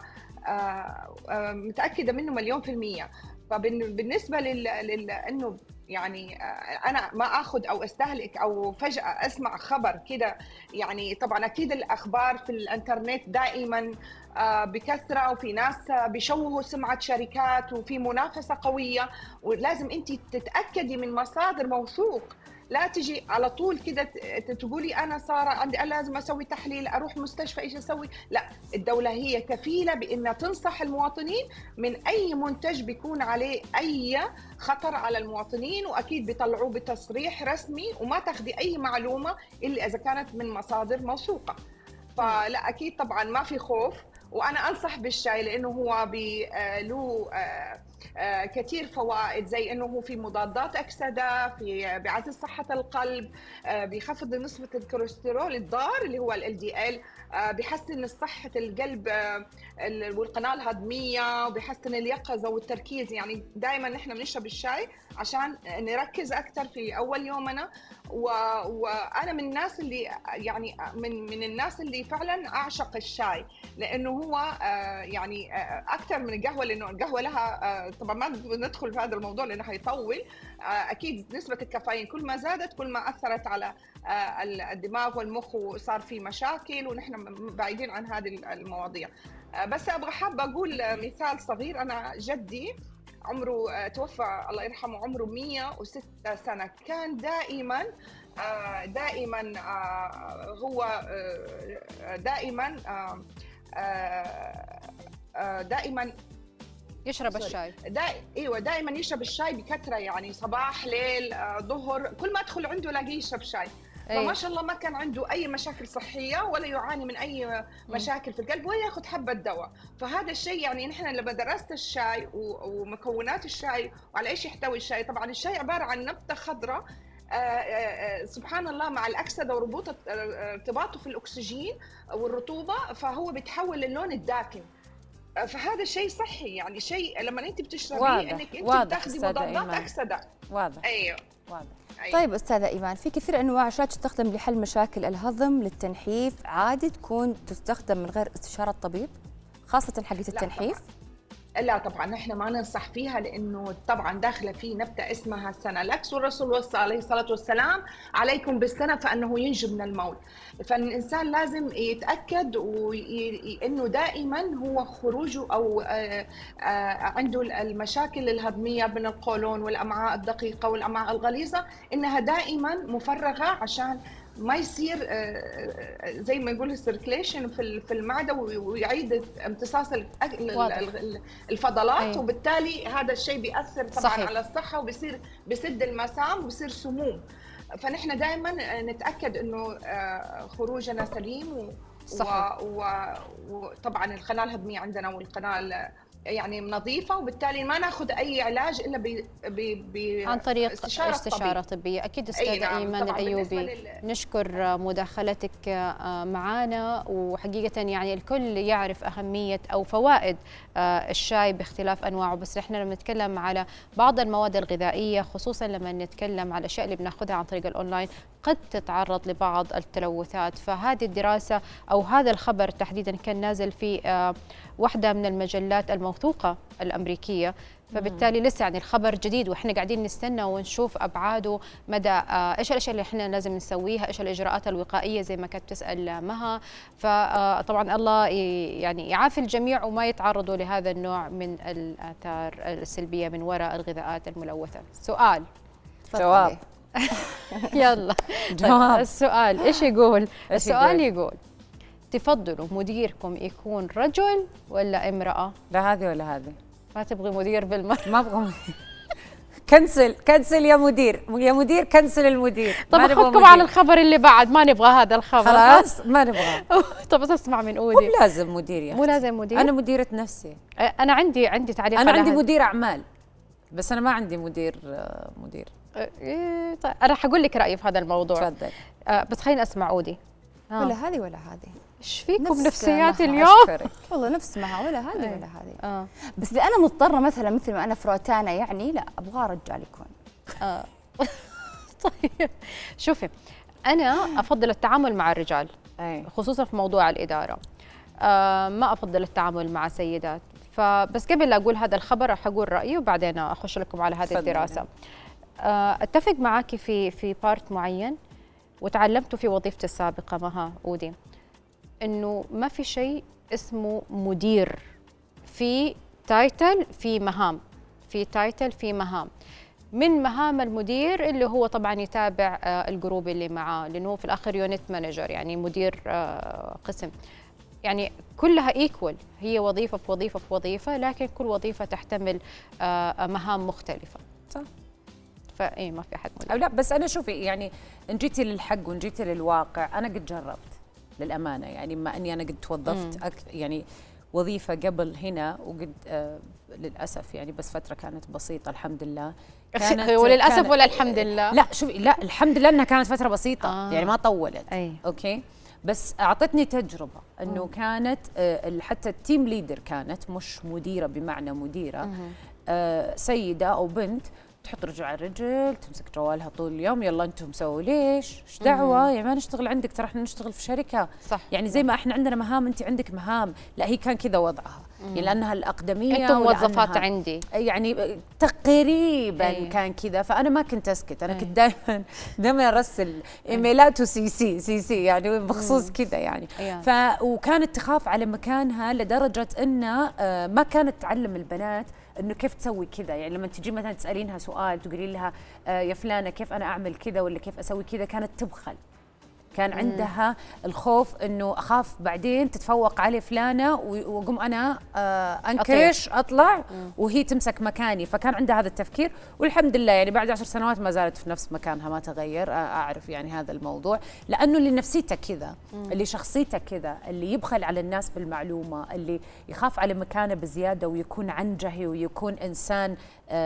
متاكده منه 100%. فبالنسبه انه يعني انا ما اخذ او استهلك او فجاه اسمع خبر كده، يعني طبعا اكيد الاخبار في الانترنت دائما بكثره، وفي ناس بيشوهوا سمعه شركات، وفي منافسه قويه، ولازم انت تتاكدي من مصادر موثوق. لا تجي على طول كده تقولي انا صار عندي لازم اسوي تحليل، اروح مستشفى، ايش اسوي؟ لا، الدوله هي كفيله بانها تنصح المواطنين من اي منتج بيكون عليه اي خطر على المواطنين، واكيد بيطلعوه بتصريح رسمي، وما تاخذي اي معلومه الا اذا كانت من مصادر موثوقه. فلا اكيد طبعا ما في خوف. وانا انصح بالشاي لانه هو له كثير فوائد، زي انه هو في مضادات اكسده، في بيعزز صحه القلب، بيخفض نسبه الكوليسترول الضار اللي هو LDL، بيحسن صحه القلب والقناه الهضميه، وبيحسن اليقظه والتركيز. يعني دائما نحن بنشرب الشاي عشان نركز اكثر في اول يومنا. وانا من الناس اللي يعني من الناس اللي فعلا اعشق الشاي، لانه هو يعني اكثر من القهوه، لانه القهوه لها طبعا ما ندخل في هذا الموضوع لانه حيطول. اكيد نسبه الكافيين كل ما زادت كل ما اثرت على الدماغ والمخ، وصار في مشاكل، ونحن بعيدين عن هذه المواضيع. بس ابغى حابه اقول مثال صغير. انا جدي عمره توفى الله يرحمه، عمره 106 سنه، كان دائما دائما هو دائما دائما يشرب الشاي. ايوه دائما يشرب الشاي بكثره، يعني صباح ليل ظهر، كل ما ادخل عنده الاقيه يشرب شاي. فما شاء الله ما كان عنده اي مشاكل صحيه ولا يعاني من اي مشاكل في القلب ولا ياخذ حبه دواء. فهذا الشيء يعني نحن لما درست الشاي ومكونات الشاي وعلى ايش يحتوي الشاي، طبعا الشاي عباره عن نبته خضراء سبحان الله مع الاكسده وربوط ارتباطه في الاكسجين والرطوبه، فهو بيتحول للون الداكن. فهذا شيء صحي، يعني شيء لما انت بتشربيه انك انت بتاخذي مضادات اكسده. واضح. ايوه واضح. طيب أستاذة إيمان، في كثير أنواع أشياء تستخدم لحل مشاكل الهضم للتنحيف، عادي تكون تستخدم من غير استشارة طبيب خاصة حقة التنحيف؟ لا طبعا احنا ما ننصح فيها، لانه طبعا داخله في نبته اسمها سنالكس، والرسول عليه الصلاه والسلام عليكم بالسنه فانه ينجو من الموت. فالانسان لازم يتاكد انه دائما هو خروجه او عنده المشاكل الهضميه من القولون والامعاء الدقيقه والامعاء الغليظه انها دائما مفرغه، عشان ما يصير زي ما يقول السيركليشن في المعده ويعيد امتصاص الفضلات. أيوة. وبالتالي هذا الشيء بيأثر طبعا صحيح. على الصحه وبيصير بيسد المسام وبيصير سموم. فنحن دائما نتاكد انه خروجنا سليم وطبعا القناه الهضميه عندنا والقناه يعني نظيفه، وبالتالي ما ناخذ اي علاج الا عن طريق استشاره طبيه. اكيد استاذه ايمان الايوبي نشكر مداخلتك معنا، وحقيقه يعني الكل يعرف اهميه او فوائد الشاي باختلاف انواعه، بس احنا لما نتكلم على بعض المواد الغذائيه خصوصا لما نتكلم على الاشياء اللي بناخذها عن طريق الاونلاين قد تتعرض لبعض التلوثات. فهذه الدراسه او هذا الخبر تحديدا كان نازل في واحدة من المجلات الموثوقة الأمريكية، فبالتالي لسه يعني الخبر جديد واحنا قاعدين نستنى ونشوف ابعاده مدى ايش الاشياء اللي احنا لازم نسويها، ايش الاجراءات الوقائيه زي ما كانت تسال مها. فطبعا الله يعني يعافي الجميع وما يتعرضوا لهذا النوع من الاثار السلبيه من وراء الغذاءات الملوثه. سؤال جواب يلا جواب. السؤال ايش يقول؟ السؤال يقول تفضلوا مديركم يكون رجل ولا امرأة؟ لا هذه ولا هذه. ما تبغي مدير بالمرة؟ ما ابغى كنسل يا مدير كنسل المدير. طب اخذكم على الخبر اللي بعد، ما نبغى هذا الخبر خلاص ما نبغى. طب اسمع من اودي. مو لازم مدير يا مو لازم مدير. انا مديرة نفسي. انا عندي تعليق. انا عندي مدير اعمال بس انا ما عندي مدير. طيب انا حقول لك رأيي في هذا الموضوع. تفضل. بس خلينا اسمع اودي. ولا هذه ولا هذه. ايش فيكم نفسيات اليوم؟ والله نفس معها ولا هذه ولا هذه. بس اذا انا مضطره مثل ما انا في روتانا يعني لا ابغى رجال يكون. طيب شوفي انا افضل التعامل مع الرجال خصوصا في موضوع الاداره. ما افضل التعامل مع سيدات. فبس قبل لا اقول هذا الخبر راح اقول رايي وبعدين اخش لكم على هذه الدراسه. اتفق معاكي في بارت معين وتعلمته في وظيفتي السابقه مها اودي، انه ما في شيء اسمه مدير، في تايتل في مهام، في تايتل في مهام. من مهام المدير اللي هو طبعا يتابع الجروب اللي معاه، لانه هو في الاخر يونت مانجر يعني مدير قسم، يعني كلها ايكوال، هي وظيفه في وظيفه في وظيفه، لكن كل وظيفه تحتمل مهام مختلفه. صح. فايه ما في احد مدير. أو لا بس انا شوفي يعني ان جيتي للحق وان جيتي للواقع انا قد جربت للامانه، يعني بما اني انا قد توظفت يعني وظيفه قبل هنا وقد للاسف يعني بس فتره كانت بسيطه الحمد لله. كانت وللاسف ولا الحمد لله؟ لا شوفي لا الحمد لله انها كانت فتره بسيطه يعني ما طولت. اوكي بس اعطتني تجربه انه كانت حتى التيم ليدر كانت مش مديره بمعنى مديره، سيده او بنت تحط رجل على رجل، تمسك جوالها طول اليوم، يلا انتم سووا ليش؟ ايش دعوه؟ يعني ما نشتغل عندك، ترى احنا نشتغل في شركه. صح. يعني زي ما احنا عندنا مهام انت عندك مهام، لا هي كان كذا وضعها، يعني لانها الاقدميه انتم موظفات عندي. يعني تقريبا كان كذا، فانا ما كنت اسكت، انا كنت دائما ارسل ايميلات وسي يعني بخصوص كذا يعني. وكانت تخاف على مكانها لدرجه ان ما كانت تعلم البنات انه كيف تسوي كذا. يعني لما تجي مثلا تسالينها سؤال تقولي لها يا فلانه كيف انا اعمل كذا ولا كيف اسوي كذا، كانت تبخل. كان عندها الخوف انه اخاف بعدين تتفوق علي فلانه واقوم انا انكرش اطلع وهي تمسك مكاني، فكان عندها هذا التفكير. والحمد لله يعني بعد 10 سنوات ما زالت في نفس مكانها، ما تغير. اعرف يعني هذا الموضوع، لانه اللي نفسيته كذا، اللي شخصيته كذا، اللي يبخل على الناس بالمعلومه، اللي يخاف على مكانه بزياده ويكون عنجهي ويكون انسان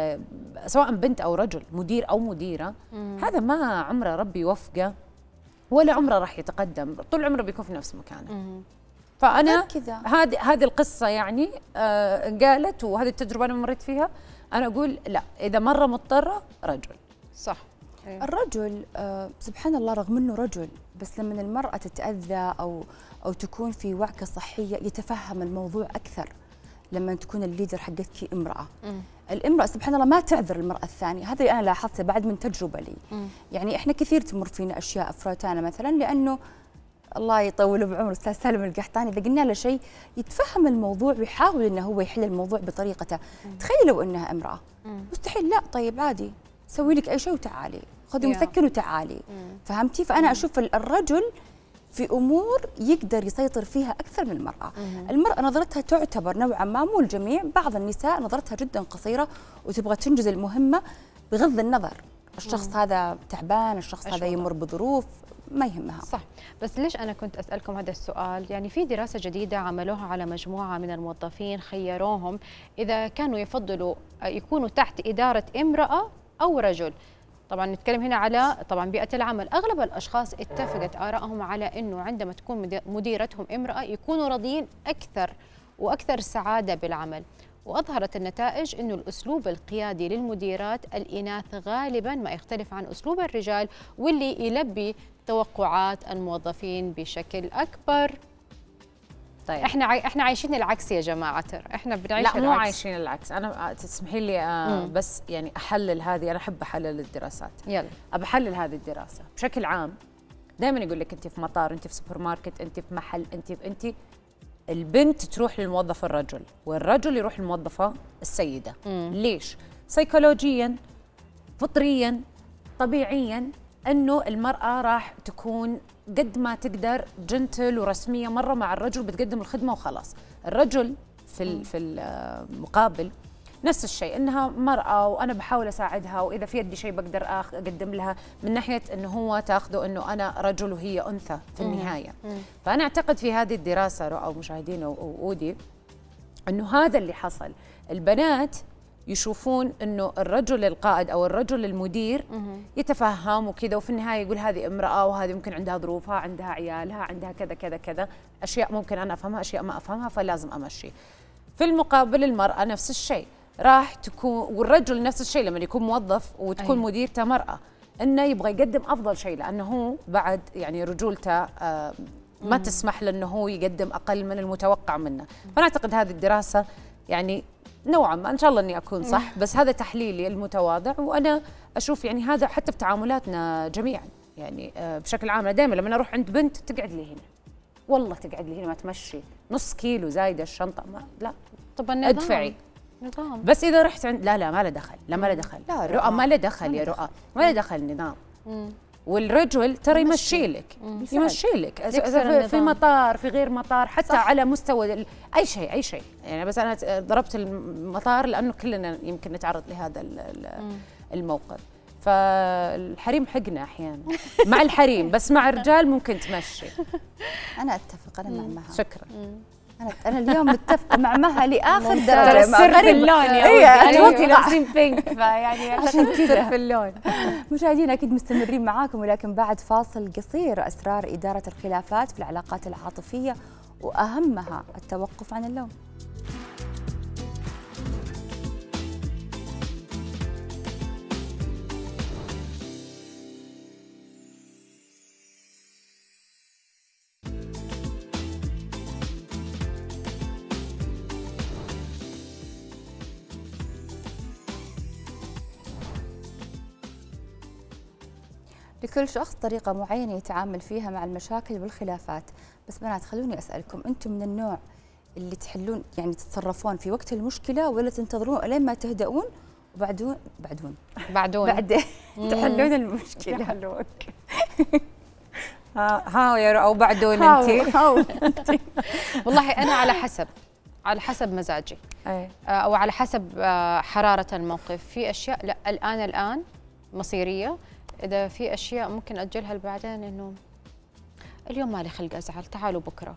سواء بنت او رجل، مدير او مديره، هذا ما عمره ربي يوفقه ولا عمره راح يتقدم، طول عمره بيكون في نفس مكانه. فانا هذه القصه يعني قالت، وهذه التجربه انا مريت فيها، انا اقول لا، اذا مره مضطره رجل. صح. الرجل سبحان الله رغم انه رجل، بس لما المراه تتاذى او تكون في وعكه صحيه يتفهم الموضوع اكثر. لما تكون الليدر حقتك امراه، الامراه سبحان الله ما تعذر المراه الثانيه، هذا اللي انا لاحظته بعد من تجربه لي. يعني احنا كثير تمر فينا اشياء في روتانا مثلا، لانه الله يطول بعمر استاذ سالم القحطاني اذا قلنا له شيء يتفهم الموضوع ويحاول انه هو يحل الموضوع بطريقته. تخيل لو انها امراه مستحيل، لا طيب عادي سوي لك اي شيء وتعالي، خذي مسكن وتعالي. فهمتي؟ فانا اشوف الرجل في امور يقدر يسيطر فيها اكثر من المراه. المراه نظرتها تعتبر نوعا ما، مو الجميع، بعض النساء نظرتها جدا قصيره وتبغى تنجز المهمه بغض النظر الشخص هذا تعبان، الشخص هذا يمر بظروف ما يهمها. صح. بس ليش انا كنت اسالكم هذا السؤال؟ يعني في دراسه جديده عملوها على مجموعه من الموظفين، خيروهم اذا كانوا يفضلوا يكونوا تحت اداره امراه او رجل. طبعا نتكلم هنا على طبعا بيئة العمل. أغلب الأشخاص اتفقت آرائهم على أنه عندما تكون مديرتهم امرأة يكونوا راضيين أكثر وأكثر سعادة بالعمل. وأظهرت النتائج أنه الأسلوب القيادي للمديرات الإناث غالبا ما يختلف عن أسلوب الرجال، واللي يلبي توقعات الموظفين بشكل أكبر. طيب احنا عايشين العكس يا جماعه، ترى احنا بنعيش لا العكس. مو عايشين العكس. انا تسمحي لي بس يعني احلل هذه، انا احب احلل الدراسات. يلا ابى احلل هذه الدراسه بشكل عام. دائما يقول لك انت في مطار، انت في سوبر ماركت، انت في محل، انت البنت تروح للموظف الرجل والرجل يروح للموظفه السيده. ليش؟ سيكولوجيا، فطريا، طبيعيا، انه المراه راح تكون قد ما تقدر جنتل ورسميه مره مع الرجل، بتقدم الخدمه وخلاص. الرجل في المقابل نفس الشيء، انها مراه وانا بحاول اساعدها، واذا في يدي شيء بقدر اقدم لها، من ناحيه انه هو تاخذه انه انا رجل وهي انثى في النهايه. فانا اعتقد في هذه الدراسه رؤى ومشاهدينا واودي انه هذا اللي حصل. البنات يشوفون انه الرجل القائد او الرجل المدير يتفهم وكذا، وفي النهايه يقول هذه امراه وهذه ممكن عندها ظروفها، عندها عيالها، عندها كذا كذا كذا، اشياء ممكن انا افهمها، اشياء ما افهمها، فلازم امشي. في المقابل المراه نفس الشيء راح تكون، والرجل نفس الشيء لما يكون موظف وتكون مديرته مراه، انه يبغى يقدم افضل شيء، لانه هو بعد يعني رجولته ما تسمح له انه هو يقدم اقل من المتوقع منه. فانا اعتقد هذه الدراسه يعني نوعا ما، ان شاء الله اني اكون صح، بس هذا تحليلي المتواضع، وانا اشوف يعني هذا حتى في تعاملاتنا جميعا يعني بشكل عام. دائما لما اروح عند بنت تقعد لي هنا، والله تقعد لي هنا، ما تمشي نص كيلو زايده الشنطه، ما لا طبعا ادفعي نظام. بس اذا رحت عند لا ما له دخل، لا ما له دخل، لا رؤى ما له دخل يا رؤى، ما له دخل نظام. والرجل ترى يمشي لك في مطار، في غير مطار، حتى صح. على مستوى اي شيء يعني. بس انا ضربت المطار لانه كلنا يمكن نتعرض لهذا الموقف. فالحريم حقنا احيانا مع الحريم، بس مع الرجال ممكن تمشي. انا اتفق، انا مع مها. شكرا. أنا اليوم متفقة مع مها لآخر درجة. السر في اللون يا أنتي لابسين بينك، فيعني عشان السر في اللون. مشاهدينا أكيد مستمرين معاكم، ولكن بعد فاصل قصير، أسرار إدارة الخلافات في العلاقات العاطفية وأهمها التوقف عن اللوم. لكل شخص طريقة معينة يتعامل فيها مع المشاكل والخلافات. بس بنات خلوني أسألكم، أنتم من النوع اللي تحلون يعني تتصرفون في وقت المشكله ولا تنتظرون لين ما تهدؤون وبعدون بعدين تحلون المشكله؟ يحلوك. ها يا او بعدون انت. والله انا على حسب مزاجي او على حسب حراره الموقف. في اشياء لا الان مصيريه، اذا في اشياء ممكن اجلها لبعدين، انه اليوم مالي خلق ازعل، تعالوا بكره.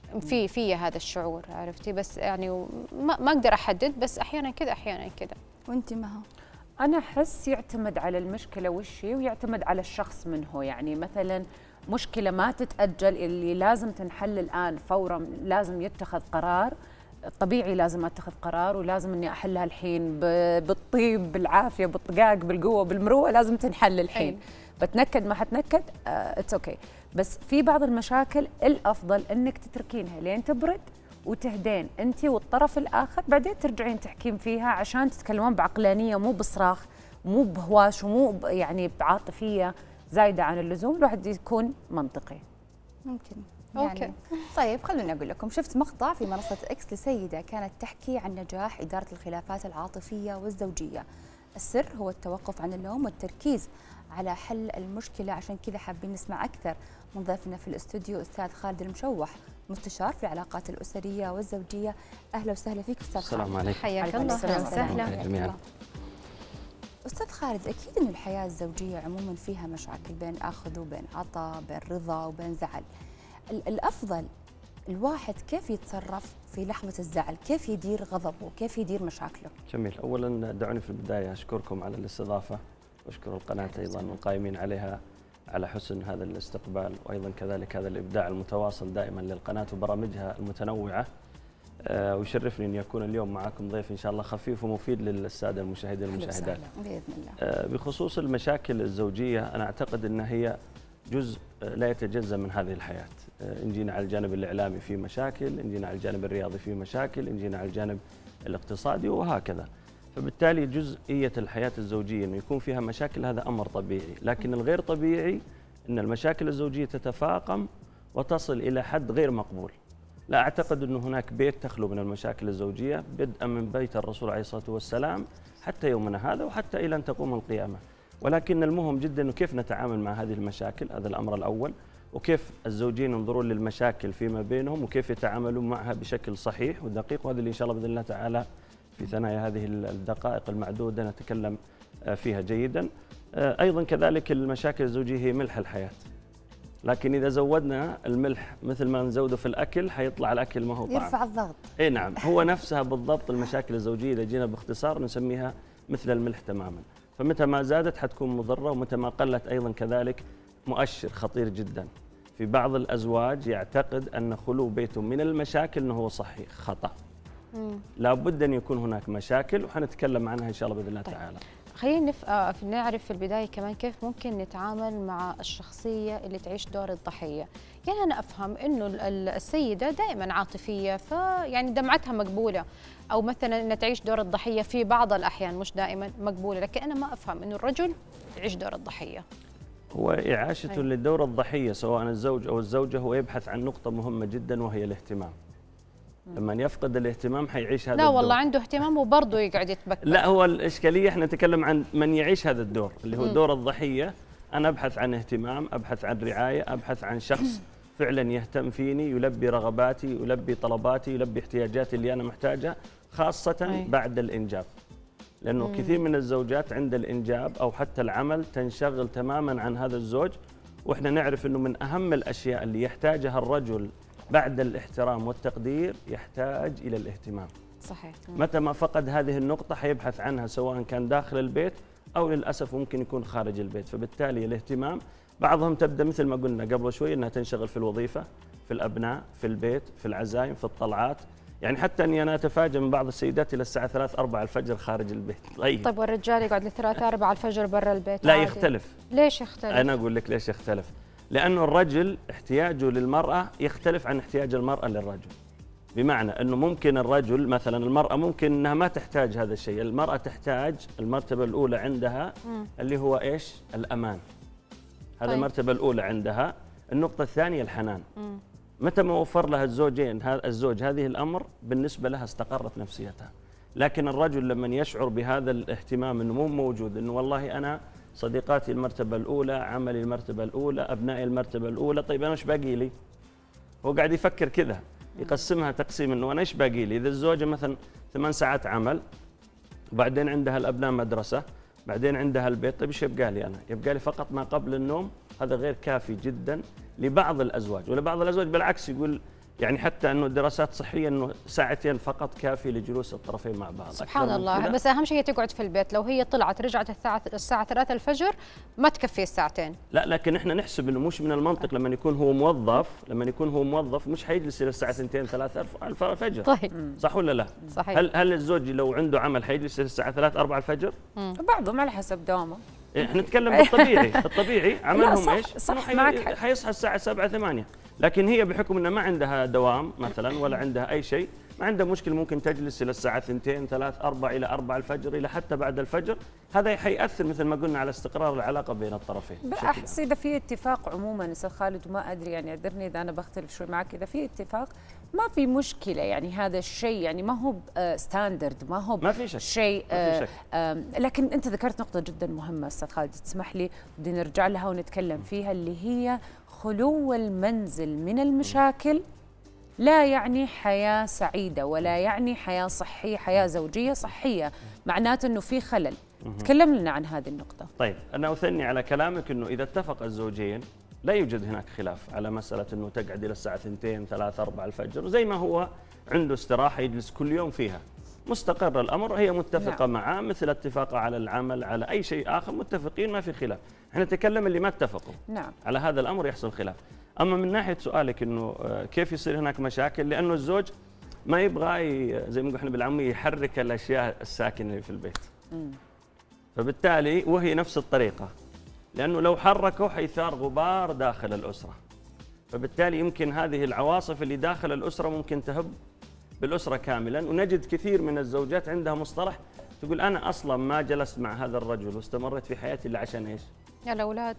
في هذا الشعور، عرفتي؟ بس يعني ما اقدر احدد، بس احيانا كذا احيانا كذا. وانت مها؟ انا احس يعتمد على المشكله وش هي، ويعتمد على الشخص من هو. يعني مثلا مشكله ما تتاجل، اللي لازم تنحل الان فورا، لازم يتخذ قرار طبيعي، لازم اتخذ قرار ولازم اني احلها الحين بالطيب، بالعافيه، بالطقاق، بالقوه، بالمروءه، لازم تنحل الحين. بتنكد ما حتنكد اتس اوكي. بس في بعض المشاكل الافضل انك تتركينها لين تبرد وتهدين انت والطرف الاخر، بعدين ترجعين تحكين فيها عشان تتكلمون بعقلانيه، مو بصراخ، مو بهواش، ومو يعني بعاطفيه زايده عن اللزوم. الواحد يكون منطقي. ممكن يعني. اوكي طيب خلوني اقول لكم، شفت مقطع في منصه اكس لسيده كانت تحكي عن نجاح اداره الخلافات العاطفيه والزوجيه. السر هو التوقف عن اللوم والتركيز على حل المشكله. عشان كذا حابين نسمع اكثر من ضيفنا في الاستوديو استاذ خالد المشوح، مستشار في العلاقات الاسريه والزوجيه. اهلا وسهلا فيك استاذ خالد. السلام عليكم. حياك الله. وسهلا جميعا. استاذ خالد، اكيد ان الحياه الزوجيه عموما فيها مشاكل بين اخذ وبين عطاء، بين رضا وبين زعل. الافضل الواحد كيف يتصرف في لحظه الزعل؟ كيف يدير غضبه؟ كيف يدير مشاكله؟ جميل. اولا دعوني في البدايه اشكركم على الاستضافه، واشكر القناه ايضا والقائمين عليها على حسن هذا الاستقبال، وايضا كذلك هذا الابداع المتواصل دائما للقناه وبرامجها المتنوعه. ويشرفني ان يكون اليوم معكم ضيف ان شاء الله خفيف ومفيد للساده المشاهدين والمشاهدات. باذن الله. بخصوص المشاكل الزوجيه، انا اعتقد ان هي جزء لا يتجزا من هذه الحياه. ان جينا على الجانب الاعلامي في مشاكل، ان جينا على الجانب الرياضي في مشاكل، ان جينا على الجانب الاقتصادي وهكذا. فبالتالي جزئيه الحياه الزوجيه انه يكون فيها مشاكل هذا امر طبيعي، لكن الغير طبيعي ان المشاكل الزوجيه تتفاقم وتصل الى حد غير مقبول. لا اعتقد انه هناك بيت تخلو من المشاكل الزوجيه، بدءا من بيت الرسول عليه الصلاه والسلام حتى يومنا هذا وحتى الى ان تقوم القيامه. ولكن المهم جدا انه كيف نتعامل مع هذه المشاكل، هذا الامر الاول، وكيف الزوجين ينظرون للمشاكل فيما بينهم وكيف يتعاملون معها بشكل صحيح ودقيق، وهذا اللي ان شاء الله باذن الله تعالى في ثنايا هذه الدقائق المعدوده نتكلم فيها جيدا. ايضا كذلك المشاكل الزوجيه هي ملح الحياه، لكن اذا زودنا الملح مثل ما نزوده في الاكل حيطلع الاكل ما هو طعم، يرفع الضغط. اي نعم، هو نفسها بالضبط. المشاكل الزوجيه اذا جينا باختصار نسميها مثل الملح تماما، فمتى ما زادت حتكون مضره، ومتى ما قلت ايضا كذلك مؤشر خطير جدا. في بعض الازواج يعتقد ان خلو بيته من المشاكل انه هو صحيح، خطا. لابد ان يكون هناك مشاكل وحنتكلم عنها ان شاء الله باذن الله تعالى. خلينا نعرف في البدايه كمان كيف ممكن نتعامل مع الشخصيه اللي تعيش دور الضحيه. يعني انا افهم انه السيده دائما عاطفيه، فيعني دمعتها مقبوله، او مثلا انها تعيش دور الضحيه في بعض الاحيان، مش دائما مقبوله، لكن انا ما افهم انه الرجل يعيش دور الضحيه. هو إعاشته للدور الضحية سواء الزوج أو الزوجة هو يبحث عن نقطة مهمة جدا وهي الاهتمام. لما يفقد الاهتمام حيعيش هذا لا الدور. والله عنده اهتمام وبرضه يقعد يتبكر. لا، هو الإشكالية احنا نتكلم عن من يعيش هذا الدور اللي هو دور الضحية. أنا أبحث عن اهتمام، أبحث عن رعاية، أبحث عن شخص فعلا يهتم فيني، يلبي رغباتي، يلبي طلباتي، يلبي احتياجاتي اللي أنا محتاجها، خاصة بعد الإنجاب. لأنه كثير من الزوجات عند الإنجاب أو حتى العمل تنشغل تماما عن هذا الزوج، وإحنا نعرف أنه من أهم الأشياء اللي يحتاجها الرجل بعد الاحترام والتقدير يحتاج إلى الاهتمام. صحيح. متى ما فقد هذه النقطة حيبحث عنها سواء كان داخل البيت أو للأسف ممكن يكون خارج البيت. فبالتالي الاهتمام بعضهم تبدأ مثل ما قلنا قبل شوي أنها تنشغل في الوظيفة، في الأبناء، في البيت، في العزايم، في الطلعات. يعني حتى اني انا اتفاجئ من بعض السيدات الى الساعه 3 4 الفجر خارج البيت. طيب والرجال يقعد ل 3 4 الفجر برا البيت؟ لا عادي. يختلف. ليش يختلف؟ انا اقول لك ليش يختلف. لانه الرجل احتياجه للمراه يختلف عن احتياج المراه للرجل. بمعنى انه ممكن الرجل مثلا، المراه ممكن انها ما تحتاج هذا الشيء، المراه تحتاج المرتبه الاولى عندها اللي هو ايش؟ الامان. هذا المرتبه الاولى عندها. النقطه الثانيه الحنان. متى ما وفر لها الزوج هذه الأمر بالنسبة لها استقرت نفسيتها. لكن الرجل لما يشعر بهذا الاهتمام أنه مو موجود، أنه والله أنا صديقاتي المرتبة الأولى، عملي المرتبة الأولى، أبنائي المرتبة الأولى، طيب أنا إيش باقي لي؟ هو قاعد يفكر كذا، يقسمها تقسيم أنه أنا إيش باقي لي؟ إذا الزوجة مثلا 8 ساعات عمل، وبعدين عندها الأبناء مدرسة، بعدين عندها البيت، طيب إيش يبقى لي أنا؟ يبقى لي فقط ما قبل النوم. هذا غير كافي جدا لبعض الأزواج، ولبعض الأزواج بالعكس يقول يعني حتى انه الدراسات صحيه انه 2 ساعات فقط كافي لجلوس الطرفين مع بعض. سبحان الله، بس اهم شيء هي تقعد في البيت. لو هي طلعت رجعت الساعه 3 الفجر ما تكفي الساعتين. لا، لكن احنا نحسب انه مش من المنطق لما يكون هو موظف مش حيجلس الى الساعه 2 3 الفجر. طيب صح ولا لا؟ صحيح. هل الزوج لو عنده عمل حيجلس الى الساعه 3 4 الفجر؟ بعضهم على حسب دوامه. احنا نتكلم بالطبيعي عملهم ايش؟ صح حيصحى الساعه 7 8، لكن هي بحكم انها ما عندها دوام مثلا ولا عندها اي شيء، ما عندها مشكله، ممكن تجلس الى الساعه 2 3 4 الى 4 الفجر الى حتى بعد الفجر. هذا حيأثر مثل ما قلنا على استقرار العلاقه بين الطرفين. احس اذا في اتفاق عموما استاذ خالد، وما ادري يعني اعذرني اذا انا بختلف شوي معك، اذا في اتفاق ما في مشكله، يعني هذا الشيء يعني ما هو ستاندرد، ما في شيء لكن انت ذكرت نقطه جدا مهمه استاذ خالد، تسمح لي بدي نرجع لها ونتكلم فيها، اللي هي خلو المنزل من المشاكل لا يعني حياة سعيدة ولا يعني حياة صحية، حياة زوجية صحية، معناته أنه في خلل. تكلم لنا عن هذه النقطة. طيب أنا أثني على كلامك أنه إذا اتفق الزوجين لا يوجد هناك خلاف على مسألة أنه تقعد إلى الساعة 2 3 4 الفجر، زي ما هو عنده استراحة يجلس كل يوم فيها، مستقر الأمر، هي متفقة معاه مثل اتفاقها على العمل على أي شيء آخر، متفقين ما في خلاف. احنا نتكلم اللي ما اتفقوا على هذا الأمر يحصل خلاف. أما من ناحية سؤالك إنه كيف يصير هناك مشاكل، لأنه الزوج ما يبغى زي ما نقول احنا بالعامية يحرك الأشياء الساكنة اللي في البيت. فبالتالي وهي نفس الطريقة، لأنه لو حركوا حيثار غبار داخل الأسرة، فبالتالي يمكن هذه العواصف اللي داخل الأسرة ممكن تهب بالأسرة كاملا. ونجد كثير من الزوجات عندها مصطلح تقول أنا أصلا ما جلست مع هذا الرجل واستمرت في حياتي إلا عشان إيش؟ الأولاد.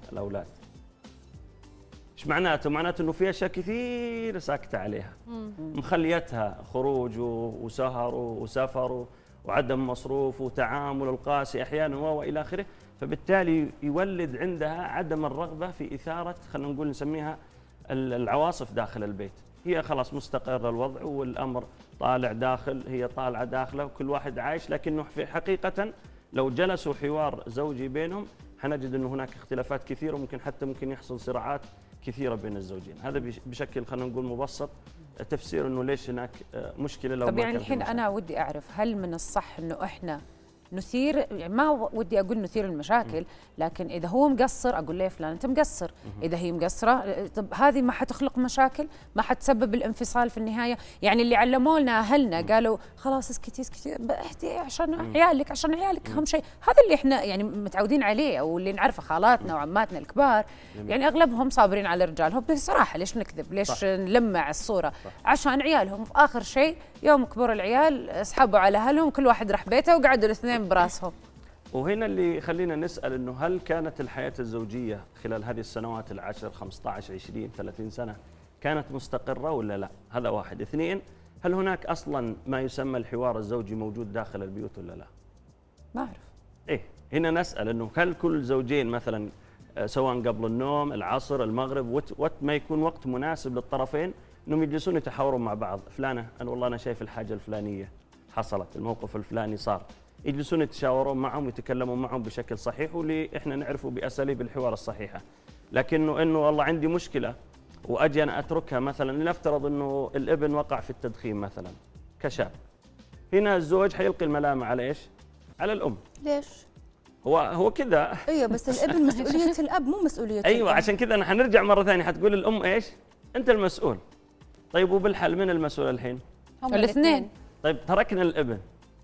ايش معناته؟ معناته انه في اشياء كثير ساكته عليها، مخليتها خروج وسهر وسفر وعدم مصروف وتعامل القاسي احيانا والى اخره، فبالتالي يولد عندها عدم الرغبه في اثاره، خلينا نقول نسميها العواصف داخل البيت. هي خلاص مستقر الوضع والامر طالع داخل، هي طالعه داخله، وكل واحد عايش، لكنه في حقيقه لو جلسوا حوار زوجي بينهم حنجد انه هناك اختلافات كثيره، وممكن حتى يحصل صراعات كثيره بين الزوجين. هذا بشكل خلينا نقول مبسط تفسير انه ليش هناك مشكله لو. طب يعني الحين انا ودي اعرف، هل من الصح انه احنا نثير، يعني ما ودي اقول نثير المشاكل، لكن اذا هو مقصر اقول له فلان انت مقصر، اذا هي مقصره طب هذه ما حتخلق مشاكل، ما حتسبب الانفصال في النهايه. يعني اللي علموا لنا اهلنا قالوا خلاص اسكتي اهدي عشان عيالك، اهم شيء، هذا اللي احنا يعني متعودين عليه، او اللي نعرفه خالاتنا وعماتنا الكبار، يعني اغلبهم صابرين على رجالهم بصراحه. ليش نكذب؟ ليش نلمع الصوره؟ عشان عيالهم. في اخر شيء يوم كبر العيال اسحبوا على اهلهم، كل واحد راح بيته وقعدوا الاثنين براسهم. وهنا اللي خلينا نسأل انه هل كانت الحياة الزوجية خلال هذه السنوات 10 15 20 30 سنة كانت مستقرة ولا لا؟ هذا واحد. اثنين، هل هناك اصلا ما يسمى الحوار الزوجي موجود داخل البيوت ولا لا؟ ما اعرف. ايه، هنا نسأل انه هل كل زوجين مثلا سواء قبل النوم، العصر، المغرب، ما يكون وقت مناسب للطرفين انهم يجلسون يتحاورون مع بعض، فلانة انا والله انا شايف الحاجة الفلانية حصلت، الموقف الفلاني صار، يجلسون يتشاورون معهم ويتكلمون معهم بشكل صحيح واللي احنا نعرفه باساليب الحوار الصحيحه. لكنه انه والله عندي مشكله واجي انا اتركها، مثلا لنفترض انه الابن وقع في التدخين مثلا كشاب، هنا الزوج حيلقي الملامه على ايش؟ على الام. ليش؟ هو كذا. ايوه بس الابن مسؤوليه الاب مو مسؤوليه ايوه الأم. عشان كذا انا حنرجع مره ثانيه حتقول الام ايش؟ انت المسؤول. طيب وبالحل من المسؤول الحين؟ هم الاثنين. طيب تركنا الابن.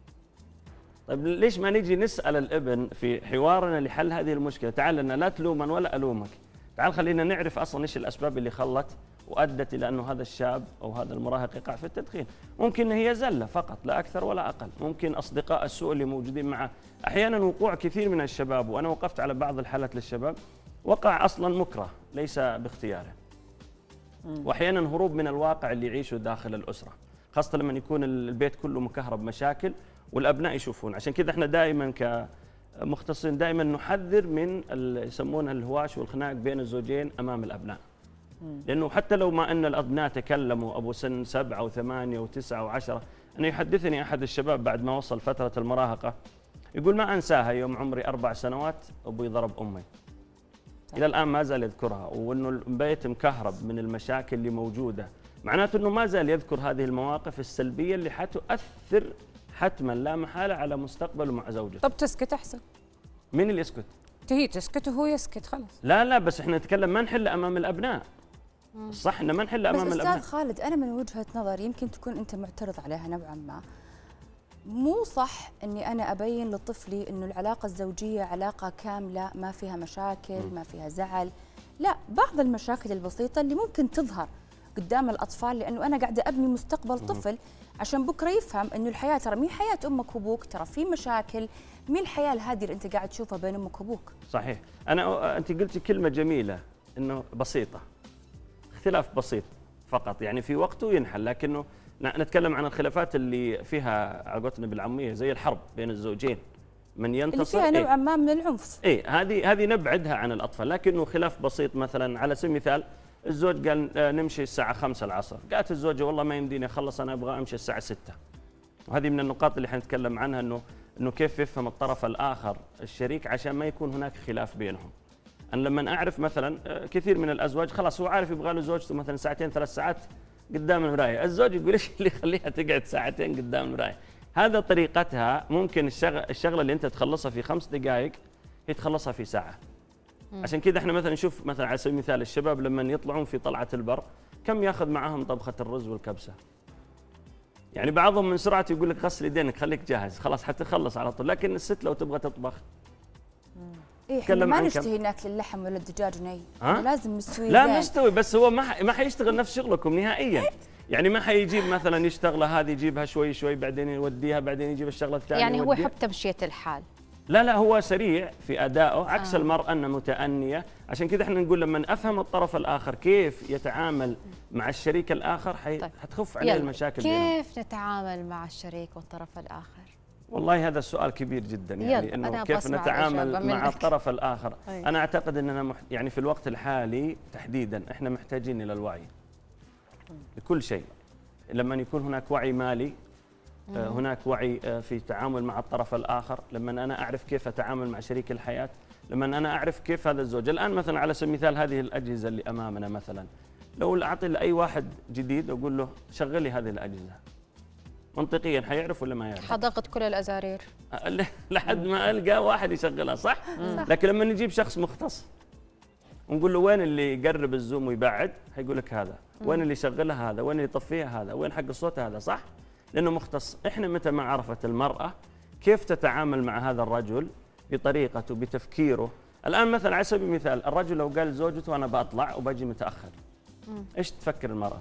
طيب ليش ما نيجي نسأل الابن في حوارنا لحل هذه المشكلة؟ تعال لنا لا تلومن ولا ألومك، تعال خلينا نعرف أصلا إيش الأسباب اللي خلت وأدت إلى أنه هذا الشاب أو هذا المراهق يقع في التدخين. ممكن هي زلة فقط لا أكثر ولا أقل، ممكن أصدقاء السوء اللي موجودين معه. أحيانا وقوع كثير من الشباب، وأنا وقفت على بعض الحالات للشباب، وقع أصلا مكره ليس باختياره، واحيانا هروب من الواقع اللي يعيشه داخل الاسره، خاصه لما يكون البيت كله مكهرب مشاكل والابناء يشوفون. عشان كذا احنا دائما كمختصين دائما نحذر من يسمونها الهواش والخناق بين الزوجين امام الابناء. لانه حتى لو ما ان الابناء تكلموا ابو سن 7 و8 و9 و10، انا يحدثني احد الشباب بعد ما وصل فتره المراهقه يقول ما انساها يوم عمري 4 سنوات ابوي ضرب امي. الى الان ما زال يذكرها، وانه البيت مكهرب من المشاكل اللي موجوده، معناته انه ما زال يذكر هذه المواقف السلبيه اللي حتؤثر حتما لا محاله على مستقبله مع زوجته. طب تسكت احسن. مين اللي يسكت؟ هي تسكت وهو يسكت خلاص. لا بس احنا نتكلم ما نحل امام الابناء. صح ان ما نحل امام بس الابناء. استاذ خالد، انا من وجهه نظري يمكن تكون انت معترض عليها نوعا ما. مو صح اني انا ابين لطفلي انه العلاقه الزوجيه علاقه كامله ما فيها مشاكل، ما فيها زعل. لا، بعض المشاكل البسيطه اللي ممكن تظهر قدام الاطفال، لانه انا قاعده ابني مستقبل طفل عشان بكره يفهم انه الحياه ترى مين حياه امك وابوك، ترى في مشاكل، مين الحياه الهاديه اللي انت قاعد تشوفها بين امك وابوك. صحيح. انت قلتي كلمه جميله انه بسيطه، اختلاف بسيط فقط، يعني في وقته ينحل، لكنه نتكلم عن الخلافات اللي فيها على قولتنا بالعاميه زي الحرب بين الزوجين، من ينتصر اللي فيها نوعا ما من العنف. هذه نبعدها عن الاطفال، لكنه خلاف بسيط. مثلا على سبيل المثال الزوج قال نمشي الساعه 5 العصر، قالت الزوجه والله ما يمديني اخلص، انا ابغى امشي الساعه 6. وهذه من النقاط اللي حنتكلم عنها، انه كيف يفهم الطرف الاخر الشريك عشان ما يكون هناك خلاف بينهم. أنا لما أعرف مثلا كثير من الأزواج خلاص هو عارف يبغى له زوجته مثلا 2 3 ساعات قدام المراية، الزوج يقول إيش اللي يخليها تقعد 2 ساعتين قدام المراية؟ هذا طريقتها. ممكن الشغلة اللي أنت تخلصها في 5 دقائق هي تخلصها في ساعة. عشان كذا احنا مثلا نشوف مثلا على سبيل المثال الشباب لما يطلعون في طلعة البر كم ياخذ معاهم طبخة الرز والكبسة. يعني بعضهم من سرعة يقول لك غسل يدينك خليك جاهز خلاص حتخلص على طول، لكن الست لو تبغى تطبخ احنا ما نشتهي ناكل اللحم ولا الدجاج ني، لازم مستوي. لا مستوي، بس هو ما حيشتغل نفس شغلكم نهائيا. يعني ما حيجيب مثلا يشتغله هذه يجيبها شوي شوي بعدين يوديها بعدين يجيب الشغله الثانيه. يعني هو يحب تمشية الحال. لا هو سريع في ادائه عكس المرأة انها متأنية. عشان كذا احنا نقول لما افهم الطرف الاخر كيف يتعامل مع الشريك الاخر حتخف عليه المشاكل كيف نتعامل مع الشريك والطرف الاخر؟ والله هذا السؤال كبير جدا، يعني انه كيف نتعامل مع الطرف الاخر. انا اعتقد اننا يعني في الوقت الحالي تحديدا احنا محتاجين الى الوعي لكل شيء. لما يكون هناك وعي مالي، هناك وعي في التعامل مع الطرف الاخر، لما انا اعرف كيف اتعامل مع شريك الحياه، لما انا اعرف كيف هذا الزوج. الان مثلا على سبيل المثال هذه الاجهزه اللي امامنا مثلا، لو اعطي لاي واحد جديد واقول له شغل لي هذه الاجهزه، منطقيا حيعرف ولا ما يعرف؟ حضغط كل الازارير لحد ما القى واحد يشغلها، صح؟ لكن لما نجيب شخص مختص ونقول له وين اللي يقرب الزوم ويبعد، حيقول لك هذا، وين اللي يشغلها هذا، وين اللي يطفيها هذا، وين حق الصوت هذا، صح؟ لانه مختص. احنا متى ما عرفت المراه كيف تتعامل مع هذا الرجل بطريقته بتفكيره. الان مثلا على سبيل المثال الرجل لو قال لزوجته انا بطلع وباجي متاخر، ايش تفكر المراه؟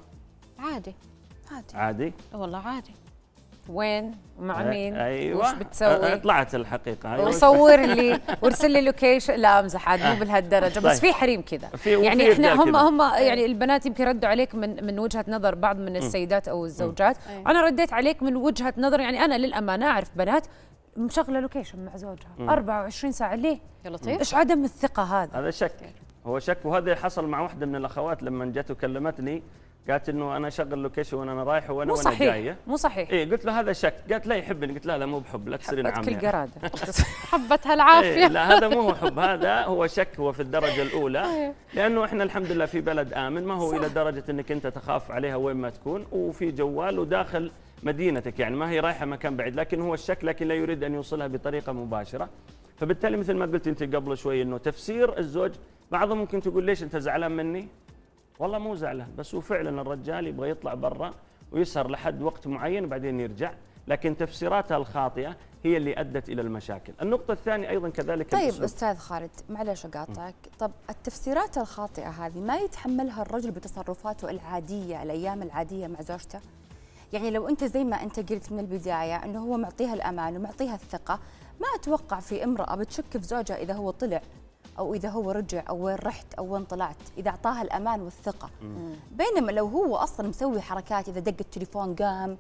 عادي والله عادي. وين ومع مين؟ ايوه وش بتسوي؟ طلعت الحقيقه. وصور لي وارسل لي لوكيشن. لا امزح عاد مو بهالدرجه، بس في حريم كذا. يعني احنا هم يعني البنات يمكن ردوا عليك من وجهه نظر بعض من السيدات او الزوجات. انا رديت عليك من وجهه نظر، يعني انا للامانه اعرف بنات مشغله لوكيشن مع زوجها 24 ساعه. ليه؟ يا لطيف. ايش عدم الثقه هذا؟ هذا شك، هو شك. وهذا حصل مع واحده من الاخوات لما جت وكلمتني قالت انه انا اشغل لوكيشن وانا رايح وانا جايه. مو صحيح. قلت له هذا شك. قالت لا يحبني. قلت لا مو بحب، لا تصيرين عاميه. كل قراده حبتها العافيه. لا هذا مو هو حب، هذا هو شك، هو في الدرجه الاولى. لانه احنا الحمد لله في بلد امن، ما هو الى درجه انك انت تخاف عليها وين ما تكون، وفي جوال وداخل مدينتك، يعني ما هي رايحه مكان بعيد، لكن هو الشك لكن لا يريد ان يوصلها بطريقه مباشره. فبالتالي مثل ما قلت انت قبل شوي انه تفسير الزوج، بعضهم ممكن تقول ليش انت زعلان مني؟ والله مو زعلان، بس هو فعلا الرجال يبغى يطلع برا ويسهر لحد وقت معين وبعدين يرجع، لكن تفسيراتها الخاطئه هي اللي ادت الى المشاكل. النقطه الثانيه ايضا كذلك. طيب استاذ خالد معلش اقاطعك، طب التفسيرات الخاطئه هذه ما يتحملها الرجل بتصرفاته العاديه الايام العاديه مع زوجته؟ يعني لو انت زي ما انت قلت من البدايه انه هو معطيها الامان ومعطيها الثقه، ما اتوقع في امراه بتشك في زوجها اذا هو طلع او اذا هو رجع او وين رحت او وين طلعت، اذا اعطاها الامان والثقه. بينما لو هو اصلا مسوي حركات، اذا دق التليفون قام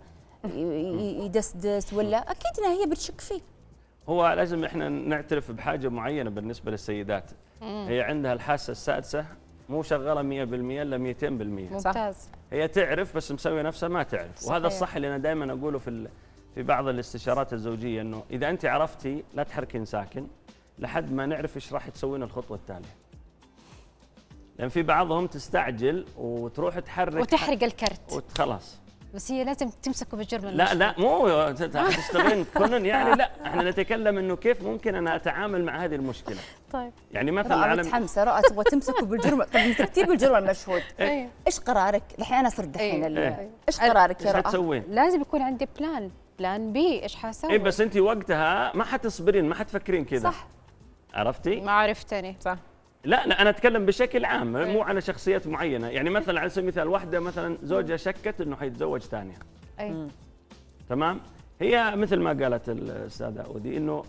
يدسدس ولا اكيد انها هي بتشك فيه. هو لازم احنا نعترف بحاجه معينه بالنسبه للسيدات. هي عندها الحاسه السادسه مو شغاله 100% الا 200%. ممتاز. هي تعرف بس مسويه نفسها ما تعرف. صحيح. وهذا الصح اللي انا دائما اقوله في بعض الاستشارات الزوجيه، انه اذا انت عرفتي لا تحركين ساكن لحد ما نعرف ايش راح تسوين الخطوه التاليه. لان في بعضهم تستعجل وتروح تحرك وتحرق الكرت وخلاص. بس هي لازم تمسكه بالجرم لا مو تشتغلين كونن يعني، لا احنا نتكلم انه كيف ممكن انا اتعامل مع هذه المشكله. طيب يعني مثلا رأى متحمسه، رأى تبغى تمسكه بالجرم. طب مسكتيه بالجرم المشهود، ايش قرارك؟ الحين انا صرت دحين ايش قرارك يا ايش رأى؟ حتسوين؟ لازم يكون عندي بلان بي، ايش حاسوي؟ بس انت وقتها ما حتصبرين، ما حتفكرين كذا. صح. عرفتي؟ ما عرفتني. صح. لا انا اتكلم بشكل عام مو على شخصيات معينه. يعني مثلا على سبيل المثال واحده مثلا زوجها شكت انه حيتزوج ثانيه. تمام؟ هي مثل ما قالت الاستاذه اودي انه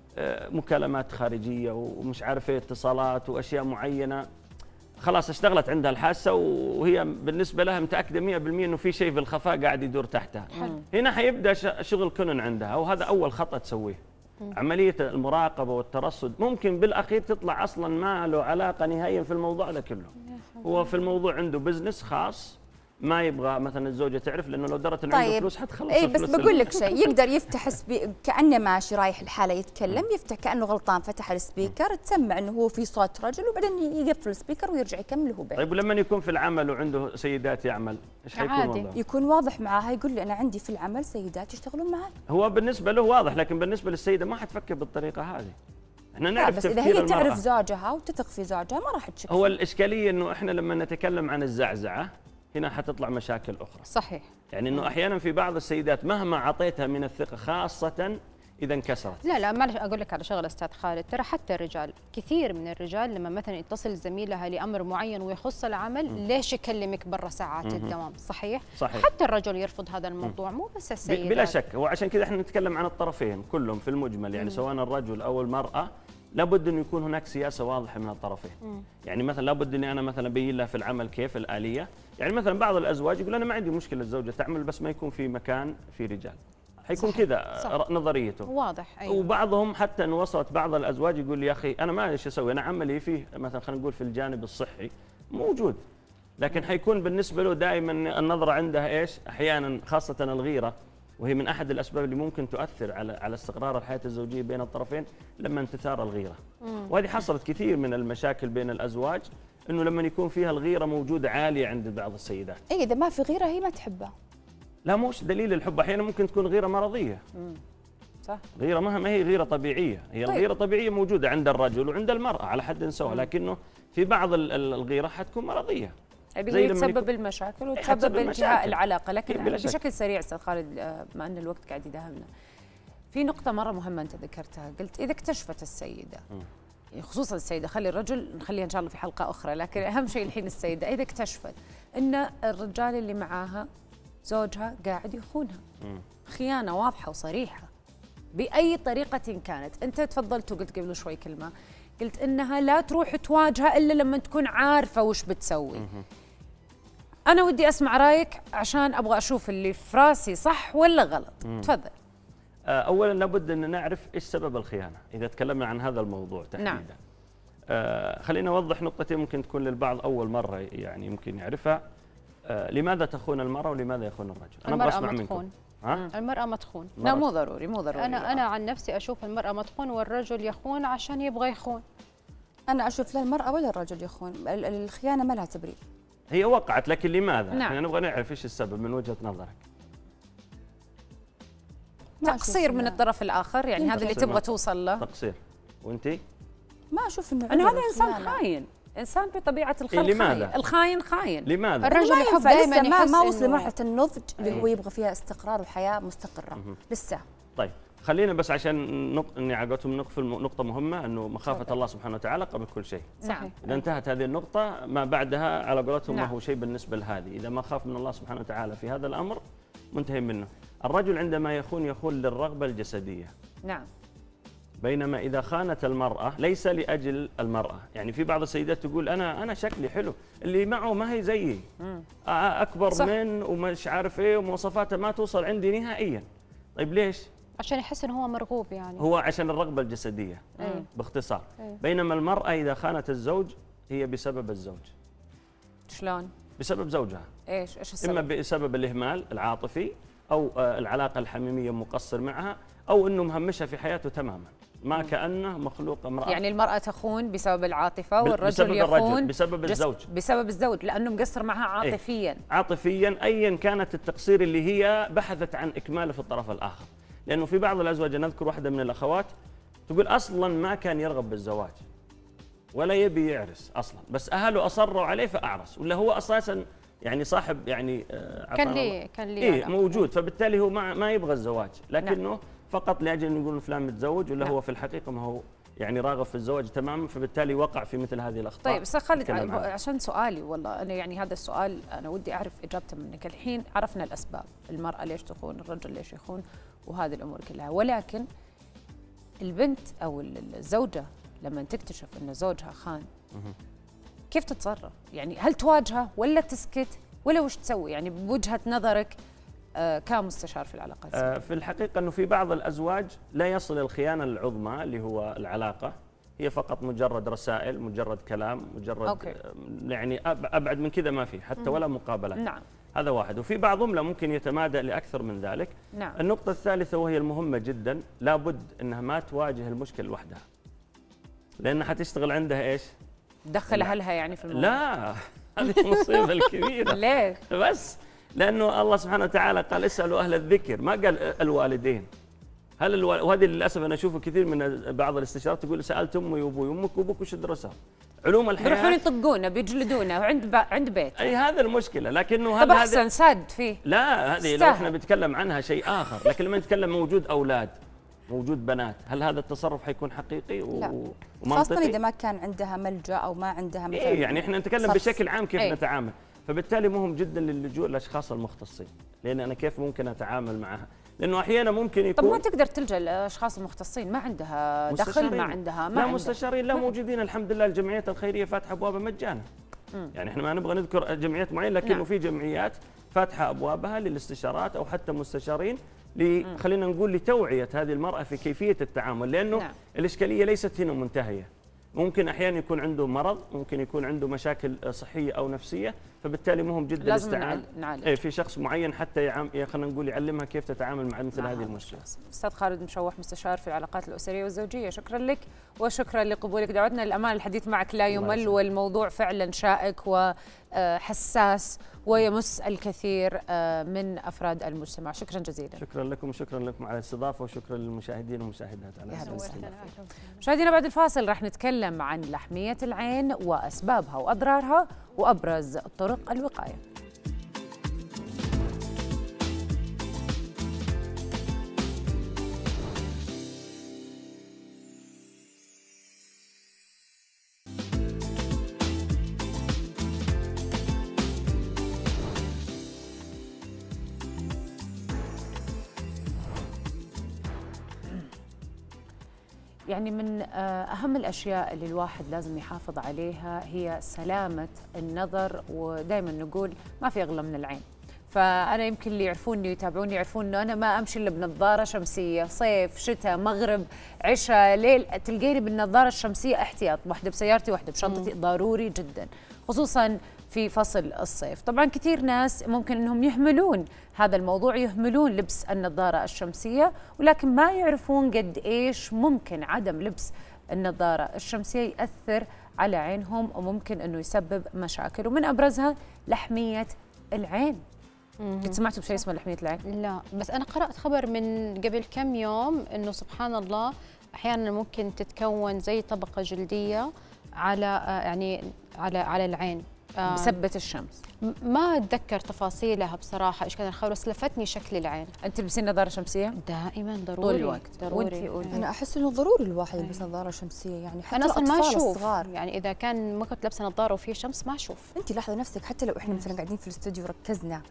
مكالمات خارجيه ومش عارف ايه، اتصالات واشياء معينه، خلاص اشتغلت عندها الحاسه وهي بالنسبه لها متاكده 100% انه في شيء في الخفاء قاعد يدور تحتها. هنا حيبدا شغل كونن عندها، وهذا اول خطأ تسويه. عمليه المراقبه والترصد ممكن بالاخير تطلع اصلا ما له علاقه نهائيا في الموضوع ده كله. هو في الموضوع عنده بزنس خاص ما يبغى مثلا الزوجه تعرف، لانه لو درت انه عنده فلوس حتخلص بس بقول لك شيء، يقدر يفتح كانه ماشي رايح الحاله يتكلم، يفتح كانه غلطان، فتح السبيكر تسمع انه هو في صوت رجل، وبعدين يقفل السبيكر ويرجع يكمل هو بعد. طيب ولما يكون في العمل وعنده سيدات يعمل ايش حيكون وضعه؟ يكون واضح معاها، يقول لي انا عندي في العمل سيدات يشتغلون معي. هو بالنسبه له واضح، لكن بالنسبه للسيده ما حتفكر بالطريقه هذه. احنا نعرف بس اذا هي تعرف زوجها وتثق في زوجها ما راح تشك. هو الاشكاليه انه احنا لما نتكلم عن الزعزعه هنا حتطلع مشاكل اخرى. صحيح. يعني انه احيانا في بعض السيدات مهما اعطيتها من الثقه، خاصه اذا انكسرت. لا معلش اقول لك على شغله استاذ خالد، ترى حتى الرجال، كثير من الرجال لما مثلا يتصل زميلها لامر معين ويخص العمل، ليش يكلمك برا ساعات الدوام؟ صحيح؟ حتى الرجل يرفض هذا الموضوع، مو بس السيدات. بلا شك، وعشان كذا احنا نتكلم عن الطرفين كلهم في المجمل، يعني سواء الرجل او المراه لابد انه يكون هناك سياسه واضحه من الطرفين. يعني مثلا لابد اني انا مثلا ابين لها في العمل كيف الاليه. يعني مثلا بعض الازواج يقول انا ما عندي مشكله الزوجه تعمل بس ما يكون في مكان في رجال. حيكون كذا نظريته واضح. أيوة. وبعضهم حتى ان وصلت بعض الازواج يقول لي يا اخي انا ما ايش اسوي، انا عملي فيه مثلا خلينا نقول في الجانب الصحي موجود، لكن حيكون بالنسبه له دائما النظره عندها ايش؟ احيانا خاصه الغيره، وهي من احد الاسباب اللي ممكن تؤثر على استقرار الحياه الزوجيه بين الطرفين لما تثار الغيره. وهذه حصلت كثير من المشاكل بين الازواج، انه لما يكون فيها الغيره موجوده عاليه عند بعض السيدات. اذا ما في غيره هي ما تحبها. لا مش دليل الحب، احيانا ممكن تكون غيره مرضيه. صح. غيره ما هي غيره طبيعيه، هي طيب. الغيره طبيعيه موجوده عند الرجل وعند المراه على حد سواء، لكنه في بعض الغيره حتكون مرضيه. اللي هي تسبب المشاكل وتسبب انتهاء العلاقه. لكن بشكل سريع استاذ خالد، بما ان الوقت قاعد يداهمنا، في نقطه مره مهمه انت ذكرتها، قلت اذا اكتشفت السيده، خصوصا السيده، خلي الرجل نخليها ان شاء الله في حلقه اخرى، لكن اهم شيء الحين السيده، اذا اكتشفت ان الرجال اللي معاها زوجها قاعد يخونها خيانه واضحه وصريحه باي طريقه كانت. انت تفضلت وقلت قبل شوي كلمه، قلت انها لا تروح تواجهها الا لما تكون عارفه وش بتسوي. أنا ودي أسمع رأيك عشان أبغى أشوف اللي في راسي صح ولا غلط. تفضل. أولاً لابد أن نعرف إيش سبب الخيانة إذا تكلمنا عن هذا الموضوع تحديداً. نعم. خلينا نوضح نقطتين ممكن تكون للبعض أول مرة يعني يمكن يعرفها. لماذا تخون المرأة ولماذا يخون الرجل؟ أنا أبغى أسمع منكم. المرأة متخون. لا مو ضروري. أنا عن نفسي أشوف المرأة متخون والرجل يخون عشان يبغى يخون. أنا أشوف لا المرأة ولا الرجل يخون، الخيانة ما لها تبرير. هي وقعت، لكن لماذا؟ نعم. احنا نبغى نعرف ايش السبب من وجهة نظرك. تقصير من الطرف الآخر، يعني هذا اللي تبغى توصل له. تقصير. وانتي؟ ما أشوف إنه هذا إنسان خاين، إنسان بطبيعة الخلق. لماذا؟ الخاين خاين. لماذا؟ الرجل يحب دائما ما وصل لمرحلة النضج اللي هو يبغى فيها استقرار وحياة مستقرة لسه. طيب خلينا بس عشان اني عقدتم نقفل نقطة مهمة، انه مخافة الله سبحانه وتعالى قبل كل شيء. نعم. إذا انتهت هذه النقطة ما بعدها على قولتهم ما هو شيء بالنسبة لهذه، إذا ما خاف من الله سبحانه وتعالى في هذا الأمر منتهي منه. الرجل عندما يخون للرغبة الجسدية. نعم. بينما إذا خانت المرأة ليس لأجل المرأة، يعني في بعض السيدات تقول أنا شكلي حلو، اللي معه ما هي زيي، أكبر صح. من ومش عارف إيه ومواصفاته ما توصل عندي نهائيا. طيب ليش؟ عشان يحس إنه هو مرغوب يعني. هو عشان الرغبة الجسدية باختصار. بينما المرأة إذا خانت الزوج هي بسبب الزوج. شلون؟ بسبب زوجها. ايش السبب؟ إما بسبب الإهمال العاطفي أو العلاقة الحميمية مقصر معها أو إنه مهمشها في حياته تماما، ما كأنه مخلوق امرأة. يعني المرأة تخون بسبب العاطفة والرجل يخون بسبب الزوج. بسبب الزوج لأنه مقصر معها عاطفيا. إيه؟ عاطفيا أيا كانت التقصير اللي هي بحثت عن إكماله في الطرف الآخر، لأنه في بعض الأزواج نذكر واحدة من الأخوات تقول أصلا ما كان يرغب بالزواج ولا يبي يعرس أصلا، بس أهله أصروا عليه فأعرس، ولا هو أساسا يعني صاحب يعني كان لي إيه موجود، فبالتالي هو ما يبغى الزواج، لكنه نعم. فقط لاجل انه يقولون فلان متزوج ولا نعم. هو في الحقيقه ما هو يعني راغب في الزواج تماما، فبالتالي وقع في مثل هذه الاخطاء. طيب استاذ خالد، عشان سؤالي والله انا يعني هذا السؤال انا ودي اعرف اجابته منك. الحين عرفنا الاسباب، المراه ليش تخون، الرجل ليش يخون، وهذه الامور كلها، ولكن البنت او الزوجه لما تكتشف ان زوجها خان كيف تتصرف؟ يعني هل تواجهه ولا تسكت ولا وش تسوي؟ يعني بوجهه نظرك كمستشار في العلاقات الزوجية. في الحقيقة أنه في بعض الأزواج لا يصل الخيانة العظمى اللي هو العلاقة، هي فقط مجرد رسائل، مجرد كلام، مجرد يعني أبعد من كذا ما في حتى ولا مقابلات. نعم. هذا واحد، وفي بعضهم لا ممكن يتمادى لأكثر من ذلك. نعم. النقطة الثالثة وهي المهمة جدا، لابد أنها ما تواجه المشكلة لوحدها، لأنها حتشتغل عندها إيش؟ تدخل أهلها يعني في الموضوع. لا هذه المصيبة الكبيرة. ليه؟ بس لأنه الله سبحانه وتعالى قال اسألوا أهل الذكر، ما قال الوالدين. وهذه للأسف أنا أشوف كثير من بعض الاستشارات تقول سألت أمي وأبوي، أمك وأبوك وش درسوا؟ علوم الحياة. بيروحون يطقونه بيجلدونه عند بيت. أي هذا المشكلة، لكنه طب أحسن ساد فيه. لا هذه لو إحنا بنتكلم عنها شيء آخر، لكن لما نتكلم موجود أولاد، موجود بنات، هل هذا التصرف حيكون حقيقي ومنطقي؟ لا، خاصة إذا ما كان عندها ملجأ أو ما عندها مثلا يعني إحنا نتكلم بشكل عام كيف نتعامل، فبالتالي مهم جدا للجوء للاشخاص المختصين، لان انا كيف ممكن اتعامل معها؟ لانه احيانا ممكن يكون طب ما تقدر تلجا للاشخاص المختصين، ما عندها دخل، ما عندها لا مستشارين لا موجودين الحمد لله، الجمعيات الخيريه فاتحه ابوابها مجانا. يعني احنا ما نبغى نذكر جمعيات معينه، لكنه في جمعيات فاتحه ابوابها للاستشارات او حتى مستشارين خلينا نقول لتوعيه هذه المراه في كيفيه التعامل، لانه الاشكاليه ليست هنا منتهيه. ممكن احيانا يكون عنده مرض، ممكن يكون عنده مشاكل صحيه او نفسيه، فبالتالي مهم جدا لازم نعالج في شخص معين حتى خلينا نقول يعلمها كيف تتعامل مع مثل هذه المشكله. استاذ خالد مشوح، مستشار في العلاقات الاسريه والزوجيه، شكرا لك وشكرا لقبولك دعوتنا. للامانه الحديث معك لا يمل، والموضوع فعلا شائك وحساس ويمس الكثير من افراد المجتمع. شكرا جزيلا. شكرا لكم وشكرا لكم على الاستضافه، وشكرا للمشاهدين والمشاهدات على الاستضافه. مشاهدينا بعد الفاصل راح نتكلم عن لحميه العين واسبابها واضرارها وابرز طرق الوقايه. يعني من أهم الأشياء اللي الواحد لازم يحافظ عليها هي سلامة النظر، ودائما نقول ما في أغلى من العين. فأنا يمكن اللي يعرفوني ويتابعوني يعرفون أنه أنا ما أمشي إلا بنظارة شمسية، صيف شتاء مغرب عشاء ليل تلقيني بالنظارة الشمسية احتياط، واحدة بسيارتي واحدة بشنطتي، ضروري جدا خصوصا في فصل الصيف. طبعا كثير ناس ممكن أنهم يهملون هذا الموضوع، يهملون لبس النظارة الشمسية، ولكن ما يعرفون قد إيش ممكن عدم لبس النظارة الشمسية يأثر على عينهم وممكن أنه يسبب مشاكل، ومن أبرزها لحمية العين. قد سمعتوا بشيء اسمه لحمية العين؟ لا، بس أنا قرأت خبر من قبل كم يوم أنه سبحان الله أحيانا ممكن تتكون زي طبقة جلدية على يعني على العين بسبة الشمس. ما أتذكر تفاصيلها بصراحة إيش كان الخبر، بس لفتني شكل العين. أنت تلبسين نظارة شمسية؟ دائما ضروري طول الوقت. ضروري. أنا أحس إنه ضروري الواحد يلبس نظارة شمسية، يعني حتى أنا أصلا ما أشوف الصغار. يعني إذا كان ما كنت لابسة نظارة وفي شمس ما أشوف. أنت لاحظي نفسك حتى لو إحنا مثلا قاعدين في الاستوديو وركزنا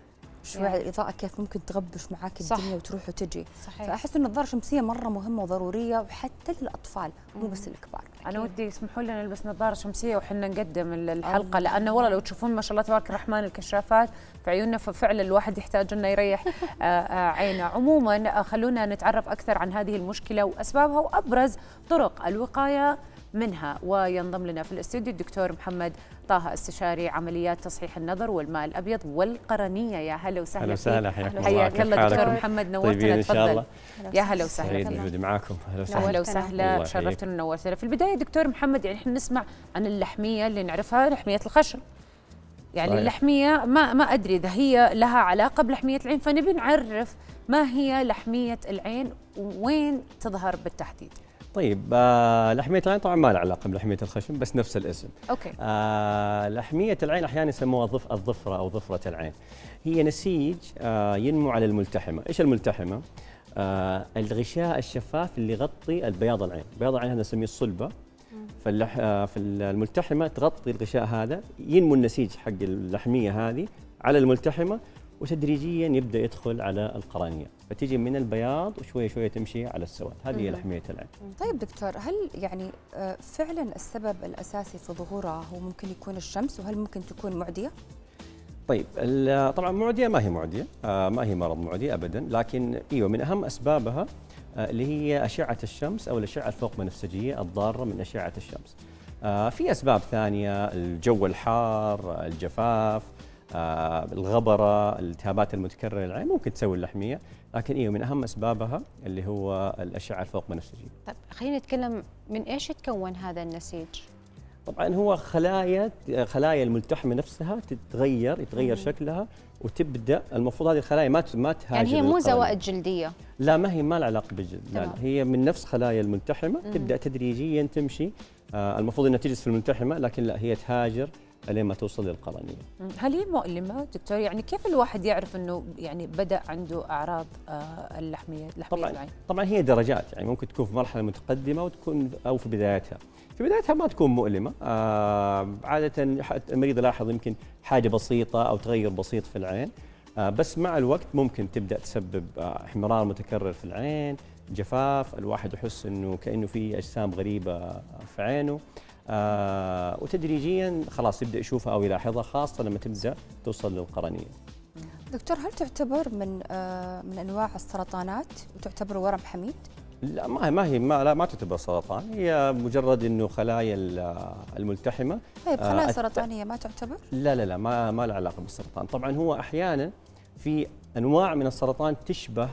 شوي على الاضاءه كيف ممكن تغبش معاك الدنيا وتروح وتجي. صحيح. فاحس انه النظاره الشمسيه مره مهمه وضروريه وحتى للاطفال مو بس الكبار. انا ودي يسمحوا لنا نلبس نظاره شمسيه وحنا نقدم الحلقه، لانه والله لو تشوفون ما شاء الله تبارك الرحمن الكشافات في عيوننا، ففعلا الواحد يحتاج انه يريح عينه. عموما خلونا نتعرف اكثر عن هذه المشكله واسبابها وابرز طرق الوقايه منها. وينضم لنا في الاستوديو الدكتور محمد طه، استشاري عمليات تصحيح النظر والماء الابيض والقرنيه. يا هلا وسهلا. اهلا وسهلا، حياكم الله. حياك الله دكتور محمد، نورتنا. تفضل. يا هلا وسهلا. سعيد بوجودي معاكم. اهلا وسهلا، شرفتنا ونورتنا. في البدايه دكتور محمد، يعني احنا نسمع عن اللحميه اللي نعرفها، لحميه الخشم. يعني صحيح. اللحميه ما ادري اذا هي لها علاقه بلحميه العين، فنبي نعرف ما هي لحميه العين وين تظهر بالتحديد. طيب لحميه العين طبعا ما لها علاقه بلحميه الخشم، بس نفس الاسم. اوكي. لحميه العين احيانا يسموها الظفره او ظفره العين. هي نسيج ينمو على الملتحمه. ايش الملتحمه؟ الغشاء الشفاف اللي يغطي البياض العين. بياض العين هذا نسميه الصلبه. في الملتحمه تغطي الغشاء هذا، ينمو النسيج حق اللحميه هذه على الملتحمه، وتدريجيا يبدا يدخل على القرنيه، فتيجي من البياض وشويه شويه تمشي على السواد. هذه هي لحميه العين. طيب دكتور، هل يعني فعلا السبب الاساسي في ظهورها هو ممكن يكون الشمس، وهل ممكن تكون معديه؟ طيب طبعا معديه ما هي معديه، ما هي مرض معدي ابدا، لكن ايوه من اهم اسبابها اللي هي اشعه الشمس او الاشعه الفوق بنفسجيه الضاره من اشعه الشمس. في اسباب ثانيه، الجو الحار، الجفاف، الغبره، الالتهابات المتكرره للعين ممكن تسوي اللحميه، لكن ايوه من اهم اسبابها اللي هو الاشعه الفوق بنفسجيه. طيب خلينا نتكلم من ايش يتكون هذا النسيج؟ طبعا هو خلايا الملتحمه نفسها يتغير شكلها، وتبدا المفروض هذه الخلايا ما تهاجر. يعني هي مو زوائد جلديه؟ لا، ما لها علاقه بالجلد، لا هي من نفس خلايا الملتحمه. تبدا تدريجيا تمشي. المفروض انها تجلس في الملتحمه، لكن لا، هي تهاجر لين ما توصل للقرنيه. هل هي مؤلمه دكتور؟ يعني كيف الواحد يعرف انه يعني بدا عنده اعراض اللحميه العين؟ طبعا هي درجات، يعني ممكن تكون في مرحله متقدمه وتكون او في بدايتها. في بدايتها ما تكون مؤلمه، عاده المريض يلاحظ يمكن حاجه بسيطه او تغير بسيط في العين، بس مع الوقت ممكن تبدا تسبب احمرار متكرر في العين، جفاف، الواحد يحس انه كانه في اجسام غريبه في عينه، وتدريجيا خلاص يبدا يشوفها او يلاحظها، خاصه لما تبدا توصل للقرنيه. دكتور، هل تعتبر من انواع السرطانات وتعتبر ورم حميد؟ لا، ما تعتبر سرطان، هي مجرد انه خلايا الملتحمه. طيب خلايا سرطانيه ما تعتبر؟ لا ما لها علاقه بالسرطان. طبعا هو احيانا في انواع من السرطان تشبه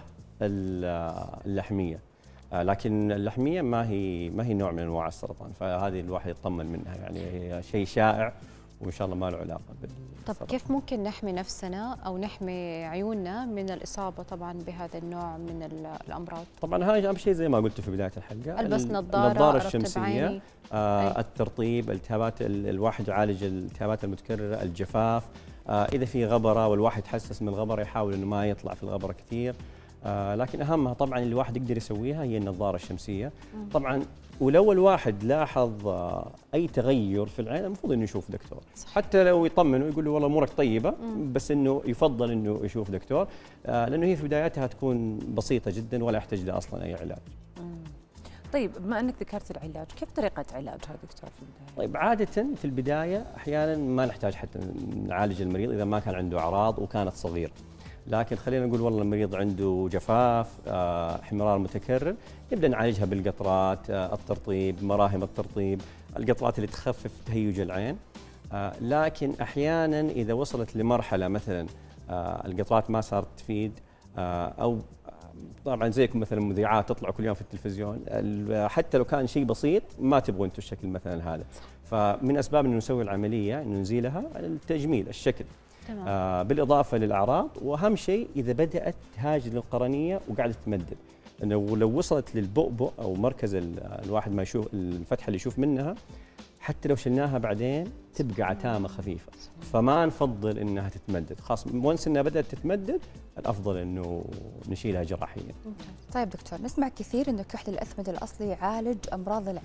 اللحميه، لكن اللحميه ما هي نوع من انواع السرطان، فهذه الواحد يطمن منها، يعني هي شيء شائع وان شاء الله ما له علاقه بالسرطان. طب كيف ممكن نحمي نفسنا او نحمي عيوننا من الاصابه طبعا بهذا النوع من الامراض؟ طبعا هذا اهم شيء زي ما قلت في بدايه الحلقه، البس نظاره الشمسيه، الترطيب، الالتهابات، الواحد يعالج الالتهابات المتكرره، الجفاف، اذا في غبره والواحد يتحسس من الغبره يحاول انه ما يطلع في الغبره كثير، لكن اهمها طبعا اللي الواحد يقدر يسويها هي النظاره الشمسيه. طبعا ولو الواحد لاحظ اي تغير في العين المفروض انه يشوف دكتور، حتى لو يطمنه يقول له والله امورك طيبه، بس انه يفضل انه يشوف دكتور، لانه هي في بدايتها تكون بسيطه جدا ولا يحتاج لها اصلا اي علاج. طيب بما انك ذكرت العلاج، كيف طريقه علاجها دكتور في البدايه؟ طيب عاده في البدايه احيانا ما نحتاج حتى نعالج المريض اذا ما كان عنده اعراض وكانت صغيره، لكن خلينا نقول والله المريض عنده جفاف، احمرار متكرر، نبدا نعالجها بالقطرات، الترطيب، مراهم الترطيب، القطرات اللي تخفف تهيج العين. لكن احيانا اذا وصلت لمرحله مثلا القطرات ما صارت تفيد، او طبعا زيكم مثلا مذيعات تطلع كل يوم في التلفزيون، حتى لو كان شيء بسيط ما تبغوا انتم الشكل مثلا هذا، فمن اسباب انه نسوي العمليه انه نزيلها التجميل، الشكل. بالاضافه للاعراض، واهم شيء اذا بدات تهاجر للقرنيه وقاعده تمدد، انه لو وصلت للبؤبؤ او مركز الواحد ما يشوف الفتحه اللي يشوف منها، حتى لو شلناها بعدين تبقى عتامه خفيفه، فما نفضل انها تتمدد، خاص وانس انها بدات تتمدد الافضل انه نشيلها جراحيا. طيب دكتور، نسمع كثير انه كحل الاسمده الاصلي يعالج امراض العين،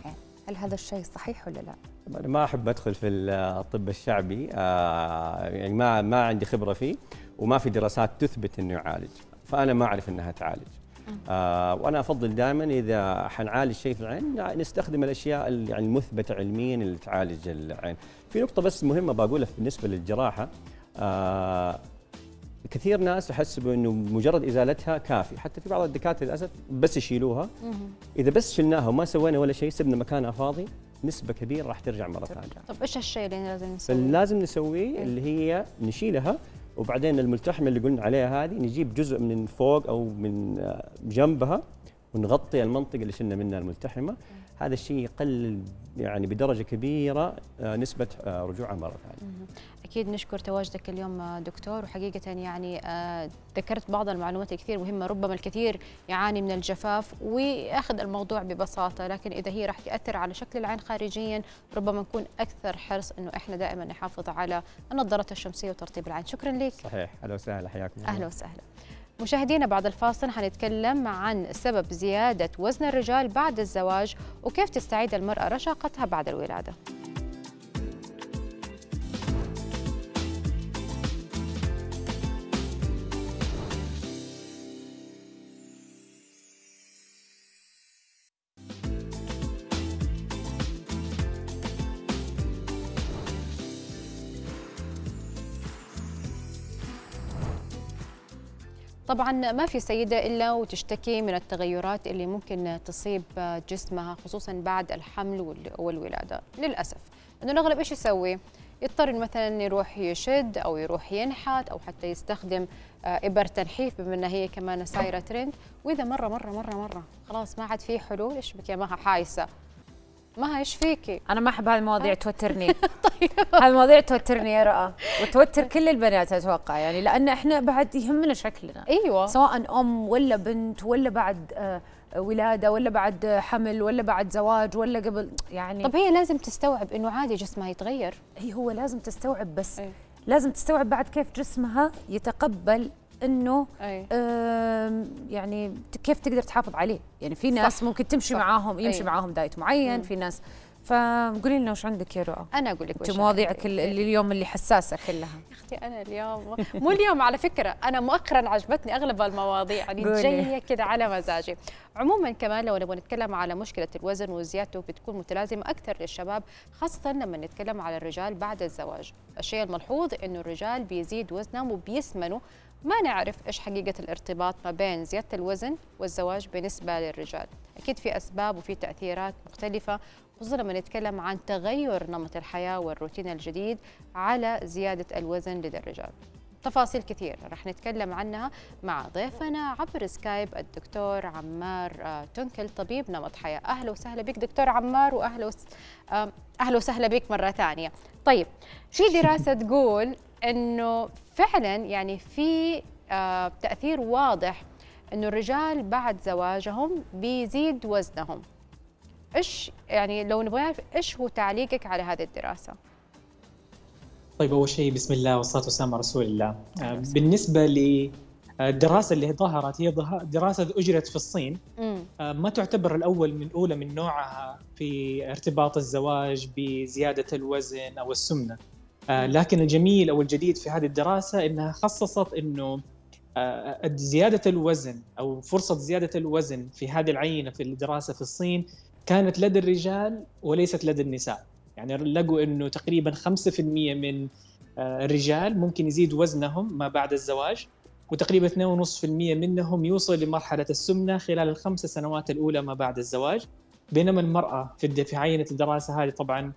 هل هذا الشيء صحيح ولا لا؟ أنا ما أحب أدخل في الطب الشعبي، يعني ما عندي خبرة فيه، وما في دراسات تثبت إنه يعالج، فأنا ما أعرف إنها تعالج. وأنا أفضل دائما إذا حنعالج شيء في العين نستخدم الأشياء يعني المثبتة علميا اللي تعالج العين. في نقطة بس مهمة بقولها بالنسبة للجراحة، كثير ناس يحسبوا إنه مجرد إزالتها كافي، حتى في بعض الدكاترة للأسف بس يشيلوها. إذا بس شلناها وما سوينا ولا شيء، سبنا مكانها فاضي، نسبة كبيرة راح ترجع مرة ثانية. طب إيش الشيء اللي لازم نسويه؟ لازم نسويه اللي هي نشيلها، وبعدين الملتحمة اللي قلنا عليها هذه نجيب جزء من فوق أو من جنبها ونغطي المنطقة اللي شلنا منها الملتحمة. هذا الشيء يقلل يعني بدرجة كبيرة نسبة رجوعها مرة ثانية. أكيد نشكر تواجدك اليوم دكتور، وحقيقة يعني ذكرت بعض المعلومات الكثير مهمة. ربما الكثير يعاني من الجفاف ويأخذ الموضوع ببساطة، لكن إذا هي راح تأثر على شكل العين خارجيا ربما نكون أكثر حرص إنه إحنا دائما نحافظ على النظارات الشمسية وترطيب العين. شكرا لك. صحيح، أهلا وسهلا، حياكم الله. أهلا وسهلا. مشاهدينا بعد الفاصل حنتكلم عن سبب زيادة وزن الرجال بعد الزواج وكيف تستعيد المرأة رشاقتها بعد الولادة. طبعا ما في سيدة إلا وتشتكي من التغيرات اللي ممكن تصيب جسمها خصوصا بعد الحمل والولادة. للأسف إنه الأغلب إيش يسوي؟ يضطر مثلا يروح يشد أو يروح ينحت أو حتى يستخدم إبر تنحيف بما أنها هي كمان صايرة ترند. وإذا مرة خلاص ما عاد في حلول، إيش بك يا مها حايسة؟ ما ايش فيكي؟ انا ما احب هذه المواضيع توترني. طيب هذه المواضيع توترني يا رأى، وتوتر كل البنات اتوقع، يعني لان احنا بعد يهمنا شكلنا. ايوه، سواء ام ولا بنت ولا بعد ولاده ولا بعد حمل ولا بعد زواج ولا قبل، يعني طب هي لازم تستوعب انه عادي جسمها يتغير. هو لازم تستوعب، بس لازم تستوعب بعد كيف جسمها يتقبل انه يعني كيف تقدر تحافظ عليه. يعني في ناس ممكن تمشي معاهم يمشي معاهم دايت معين، في ناس. فقولي لنا وش عندك يا رؤى؟ انا اقول لك وش مواضيعك اللي اليوم اللي حساسه كلها. يا اختي انا اليوم مو اليوم على فكره، انا مؤخرا عجبتني اغلب المواضيع، يعني جايه كذا على مزاجي. عموما كمان لو نبغى نتكلم على مشكله الوزن وزيادته بتكون متلازمه اكثر للشباب، خاصه لما نتكلم على الرجال بعد الزواج. الشيء الملحوظ انه الرجال بيزيد وزنهم وبيسمنوا. ما نعرف ايش حقيقه الارتباط ما بين زياده الوزن والزواج بالنسبه للرجال. اكيد في اسباب وفي تاثيرات مختلفه، خصوصا لما نتكلم عن تغير نمط الحياه والروتين الجديد على زياده الوزن لدى الرجال. تفاصيل كثير رح نتكلم عنها مع ضيفنا عبر سكايب الدكتور عمار تنكل، طبيب نمط حياه. اهلا وسهلا بك دكتور عمار، واهلا اهلا وسهلا بك مره ثانيه. طيب، في دراسه تقول انه فعلا يعني في تاثير واضح انه الرجال بعد زواجهم بيزيد وزنهم. ايش يعني لو نبغى نعرف ايش هو تعليقك على هذه الدراسه؟ طيب اول شيء بسم الله والصلاه والسلام على رسول الله. بالنسبه للدراسه اللي ظهرت، هي دراسه اجرت في الصين، ما تعتبر الاولى من نوعها في ارتباط الزواج بزياده الوزن او السمنه. لكن الجميل او الجديد في هذه الدراسه انها خصصت انه زياده الوزن او فرصه زياده الوزن في هذه العينه في الدراسه في الصين كانت لدى الرجال وليست لدى النساء. يعني لقوا انه تقريبا 5% من الرجال ممكن يزيد وزنهم ما بعد الزواج، وتقريبا 2.5% منهم يوصل لمرحله السمنه خلال ال5 سنوات الاولى ما بعد الزواج. بينما المراه في عينه الدراسه هذه طبعا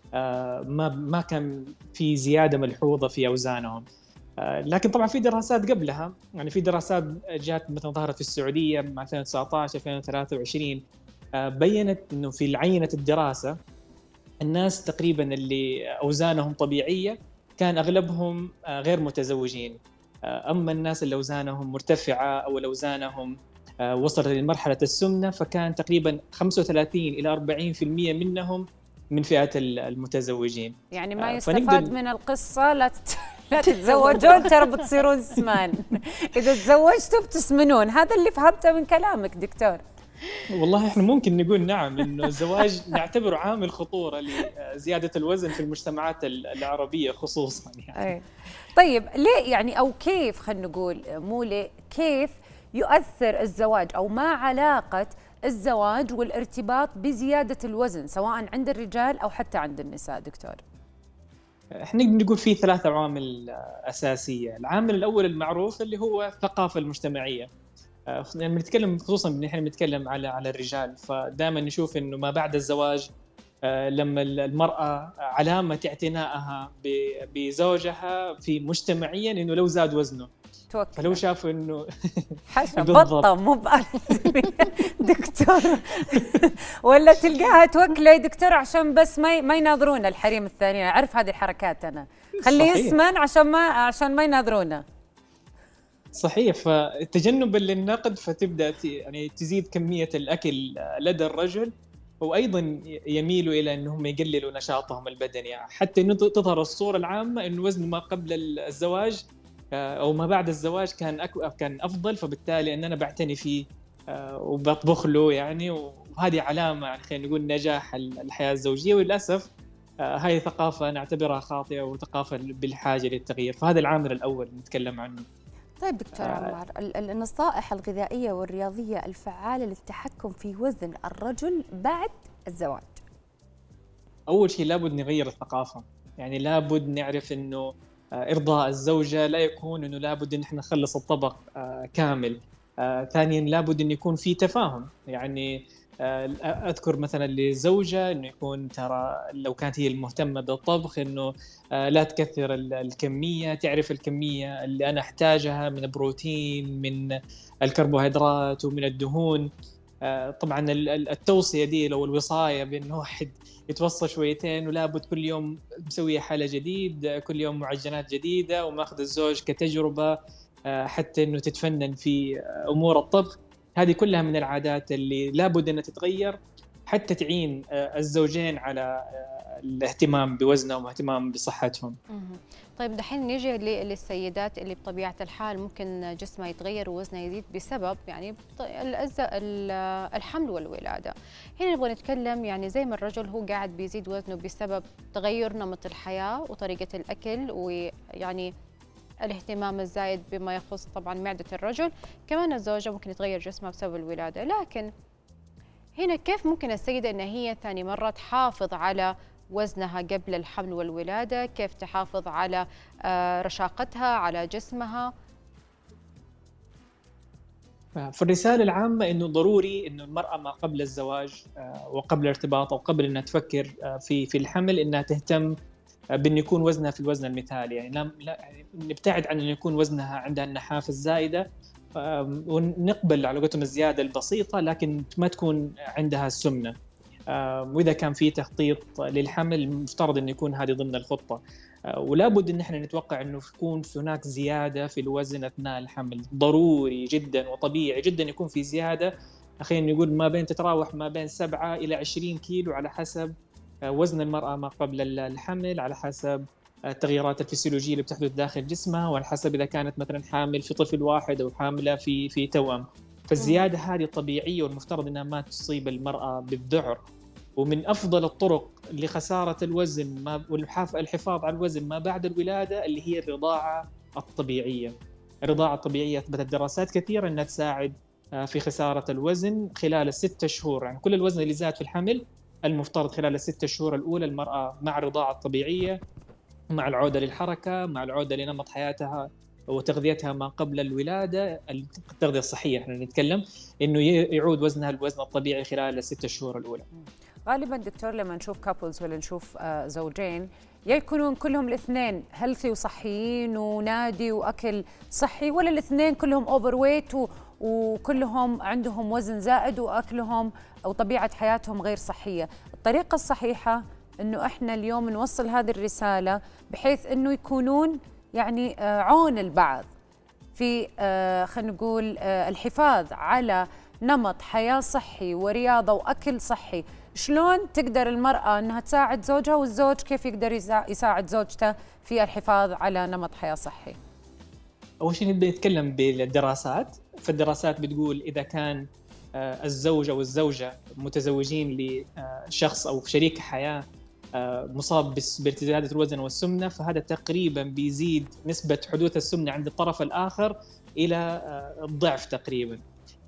ما كان في زياده ملحوظه في اوزانهم. لكن طبعا في دراسات قبلها، يعني في دراسات جات مثلا ظهرت في السعوديه مع 2019 2023 بينت انه في عينه الدراسه الناس تقريبا اللي اوزانهم طبيعيه كان اغلبهم غير متزوجين. اما الناس اللي اوزانهم مرتفعه او اوزانهم وصلت لمرحله السمنه فكان تقريبا 35 الى 40% منهم من فئه المتزوجين. يعني ما يستفاد من القصه لا تتزوجون ترى بتصيرون سمان، اذا تزوجتوا بتسمنون. هذا اللي فهمته من كلامك دكتور. والله احنا ممكن نقول نعم انه الزواج نعتبره عامل خطوره لزياده الوزن في المجتمعات العربيه خصوصا يعني. أي. طيب ليه يعني او كيف، خلينا نقول مو ليه، كيف يؤثر الزواج او ما علاقه الزواج والارتباط بزياده الوزن سواء عند الرجال او حتى عند النساء دكتور؟ احنا نقول في 3 عوامل اساسيه. العامل الاول المعروف اللي هو الثقافه المجتمعيه. لما نتكلم خصوصا ان احنا بنتكلم على الرجال، فدائما نشوف انه ما بعد الزواج لما المراه علامه اعتنائها بزوجها في مجتمعيا انه لو زاد وزنه توكل. فلو شافوا انه حشا بطه مو دكتور ولا تلقاها توكله يا دكتور عشان بس ما يناظرونا الحريم الثانيين. اعرف هذه الحركات انا، خليه يسمن عشان ما يناظرونا. صحيح. فتجنبا للنقد فتبدا يعني تزيد كميه الاكل لدى الرجل، وايضا يميلوا الى انهم يقللوا نشاطهم البدني حتى انه تظهر الصوره العامه انه وزن ما قبل الزواج او ما بعد الزواج كان افضل، فبالتالي ان انا بعتني فيه وبطبخ له يعني، وهذه علامه يعني خلينا نقول نجاح الحياه الزوجيه. وللاسف هاي ثقافه نعتبرها خاطئه وثقافه بالحاجه للتغيير، فهذا العامل الاول نتكلم عنه. طيب دكتور عمار، النصائح الغذائيه والرياضيه الفعاله للتحكم في وزن الرجل بعد الزواج. اول شيء لابد نغير الثقافه، يعني لابد نعرف انه ارضاء الزوجه لا يكون انه لابد ان احنا نخلص الطبق كامل. ثانيا لابد ان يكون في تفاهم، يعني اذكر مثلا للزوجه انه يكون ترى لو كانت هي المهتمه بالطبخ انه لا تكثر الكميه، تعرف الكميه اللي انا احتاجها من بروتين، من الكربوهيدرات ومن الدهون. طبعا التوصيه دي لو الوصايه بانه واحد يتوصى شويتين، ولابد كل يوم مسويه حاله جديد، كل يوم معجنات جديده، وماخذ الزوج كتجربه حتى انه تتفنن في امور الطبخ. هذه كلها من العادات اللي لابد انها تتغير حتى تعين الزوجين على الاهتمام بوزنهم واهتمام بصحتهم. طيب دحين نيجي للسيدات اللي بطبيعه الحال ممكن جسمها يتغير ووزنها يزيد بسبب يعني الحمل والولاده. هنا نبغى نتكلم يعني زي ما الرجل هو قاعد بيزيد وزنه بسبب تغير نمط الحياه وطريقه الاكل ويعني الاهتمام الزايد بما يخص طبعا معده الرجل، كمان الزوجه ممكن يتغير جسمها بسبب الولاده. لكن هنا كيف ممكن السيده ان هي ثاني مره تحافظ على وزنها قبل الحمل والولاده؟ كيف تحافظ على رشاقتها على جسمها؟ في الرساله العامه انه ضروري انه المراه ما قبل الزواج وقبل الارتباط او قبل انها تفكر في الحمل انها تهتم بأن يكون وزنها في الوزن المثالي، يعني لا نبتعد عن أن يكون وزنها عندها النحافة الزائدة، ونقبل على قولتهم الزيادة البسيطة لكن ما تكون عندها السمنة. وإذا كان في تخطيط للحمل المفترض أن يكون هذه ضمن الخطة، ولا بد أن احنا نتوقع أنه يكون هناك زيادة في الوزن أثناء الحمل. ضروري جدا وطبيعي جدا يكون في زيادة، خلينا نقول ما بين تتراوح ما بين 7 إلى 20 كيلو على حسب وزن المرأة ما قبل الحمل، على حسب التغييرات الفسيولوجية اللي بتحدث داخل جسمها، وعلى حسب إذا كانت مثلا حامل في طفل واحد أو حاملة في توأم. فالزيادة هذه طبيعية والمفترض أنها ما تصيب المرأة بالذعر. ومن أفضل الطرق لخسارة الوزن والحفاظ على الوزن ما بعد الولادة اللي هي الرضاعة الطبيعية. الرضاعة الطبيعية أثبتت دراسات كثيرة أنها تساعد في خسارة الوزن خلال 6 شهور، يعني كل الوزن اللي زاد في الحمل المفترض خلال ال6 شهور الأولى المرأة مع الرضاعة الطبيعية، مع العودة للحركة، مع العودة لنمط حياتها وتغذيتها ما قبل الولادة، التغذية الصحية احنا نتكلم، إنه يعود وزنها الوزن الطبيعي خلال ال6 شهور الأولى. غالبا دكتور لما نشوف كابلز ولا نشوف زوجين يكونون كلهم الاثنين هيلثي وصحيين ونادي وأكل صحي، ولا الاثنين كلهم أوفر ويت وكلهم عندهم وزن زائد وأكلهم أو طبيعة حياتهم غير صحية. الطريقة الصحيحة أنه إحنا اليوم نوصل هذه الرسالة بحيث أنه يكونون يعني عون البعض في خلينا نقول الحفاظ على نمط حياة صحي ورياضة وأكل صحي. شلون تقدر المرأة أنها تساعد زوجها والزوج كيف يقدر يساعد زوجته في الحفاظ على نمط حياة صحي؟ أول شيء نبدأ نتكلم بالدراسات. فالدراسات بتقول إذا كان الزوج أو الزوجة متزوجين لشخص أو شريك حياة مصاب بارتداد الوزن والسمنة، فهذا تقريبا بيزيد نسبة حدوث السمنة عند الطرف الآخر إلى الضعف تقريبا.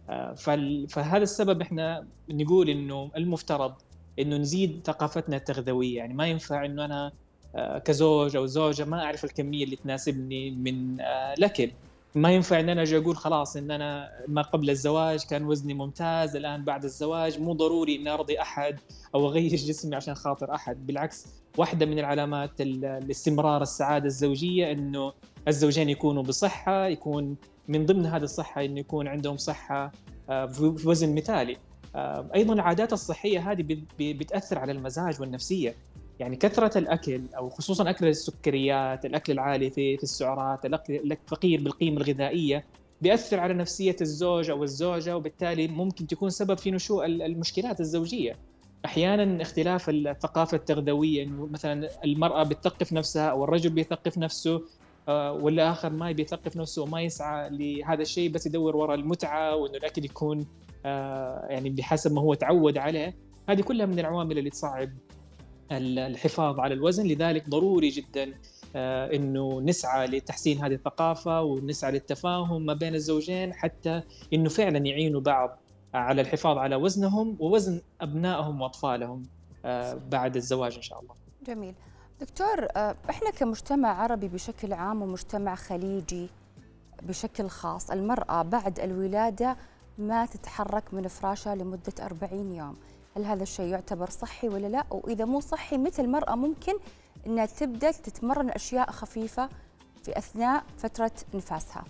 فهذا السبب احنا نقول انه المفترض انه نزيد ثقافتنا التغذويه، يعني ما ينفع انه انا كزوج او زوجه ما اعرف الكميه اللي تناسبني من الاكل. ما ينفع ان انا اجي اقول خلاص ان انا ما قبل الزواج كان وزني ممتاز، الان بعد الزواج مو ضروري اني ارضي احد او اغير جسمي عشان خاطر احد. بالعكس، واحدة من العلامات الاستمرار السعادة الزوجية انه الزوجين يكونوا بصحة، يكون من ضمن هذه الصحة انه يكون عندهم صحة في وزن مثالي. ايضا العادات الصحية هذه بتأثر على المزاج والنفسية. يعني كثرة الأكل أو خصوصاً أكل السكريات، الأكل العالي في السعرات، الأكل الفقير بالقيمة الغذائية بيأثر على نفسية الزوج أو الزوجة، وبالتالي ممكن تكون سبب في نشوء المشكلات الزوجية. أحياناً اختلاف الثقافة التغذوية، إنه مثلاً المرأة بتثقف نفسها أو الرجل بيثقف نفسه، والآخر ما بيثقف نفسه وما يسعى لهذا الشيء، بس يدور وراء المتعة وإنه الأكل يكون يعني بحسب ما هو تعود عليه. هذه كلها من العوامل اللي تصعب الحفاظ على الوزن. لذلك ضروري جدا انه نسعى لتحسين هذه الثقافه ونسعى للتفاهم ما بين الزوجين، حتى انه فعلا يعينوا بعض على الحفاظ على وزنهم ووزن ابنائهم واطفالهم بعد الزواج ان شاء الله. جميل. دكتور، احنا كمجتمع عربي بشكل عام ومجتمع خليجي بشكل خاص، المرأة بعد الولادة ما تتحرك من فراشها لمدة 40 يوم. هل هذا الشيء يعتبر صحي ولا لا؟ وإذا مو صحي، متى المرأة ممكن أنها تبدأ تتمرن أشياء خفيفة في أثناء فترة نفاسها؟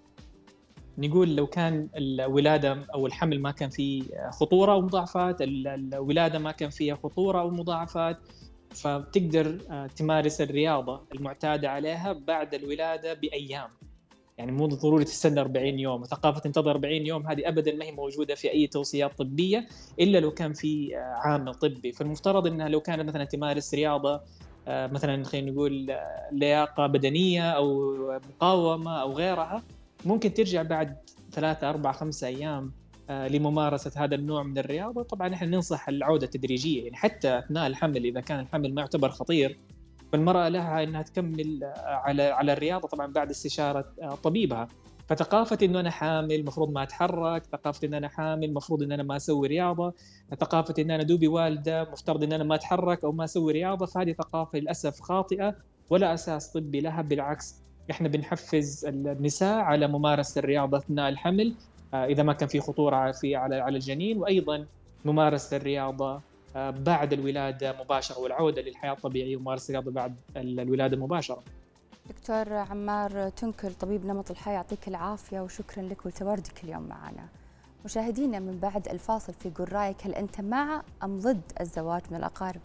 نقول لو كان الولادة أو الحمل ما كان فيه خطورة أو مضاعفات، الولادة ما كان فيها خطورة أو مضاعفات، فبتقدر تمارس الرياضة المعتادة عليها بعد الولادة بأيام. يعني مو ضروري تستنى 40 يوم. ثقافة انتظر 40 يوم هذه أبداً ما هي موجودة في أي توصيات طبية إلا لو كان في عامل طبي. فالمفترض أنها لو كانت مثلاً تمارس رياضة مثلاً خلينا نقول لياقة بدنية أو مقاومة أو غيرها، ممكن ترجع بعد 3 4 5 أيام لممارسة هذا النوع من الرياضة. طبعاً إحنا ننصح العودة تدريجية، يعني حتى أثناء الحمل إذا كان الحمل ما يعتبر خطير، فالمرأة لها أنها تكمل على الرياضة طبعاً بعد استشارة طبيبها. فثقافة إنه أنا حامل مفروض ما أتحرك، ثقافة إن أنا حامل مفروض إن أنا ما أسوي رياضة، ثقافة إن أنا دوبي والدة مفترض إن أنا ما أتحرك أو ما أسوي رياضة، فهذه ثقافة للأسف خاطئة ولا أساس طبي لها. بالعكس، إحنا بنحفز النساء على ممارسة الرياضة أثناء الحمل إذا ما كان في خطورة على الجنين، وأيضاً ممارسة الرياضة بعد الولادة مباشرة، والعودة للحياة الطبيعية وممارسة الرياضة بعد الولادة مباشرة. دكتور عمار تنكل، طبيب نمط الحياة، يعطيك العافية وشكرا لك ولتواجدك اليوم معنا. مشاهدينا، من بعد الفاصل في قول رايك، هل أنت مع أم ضد الزواج من الأقارب؟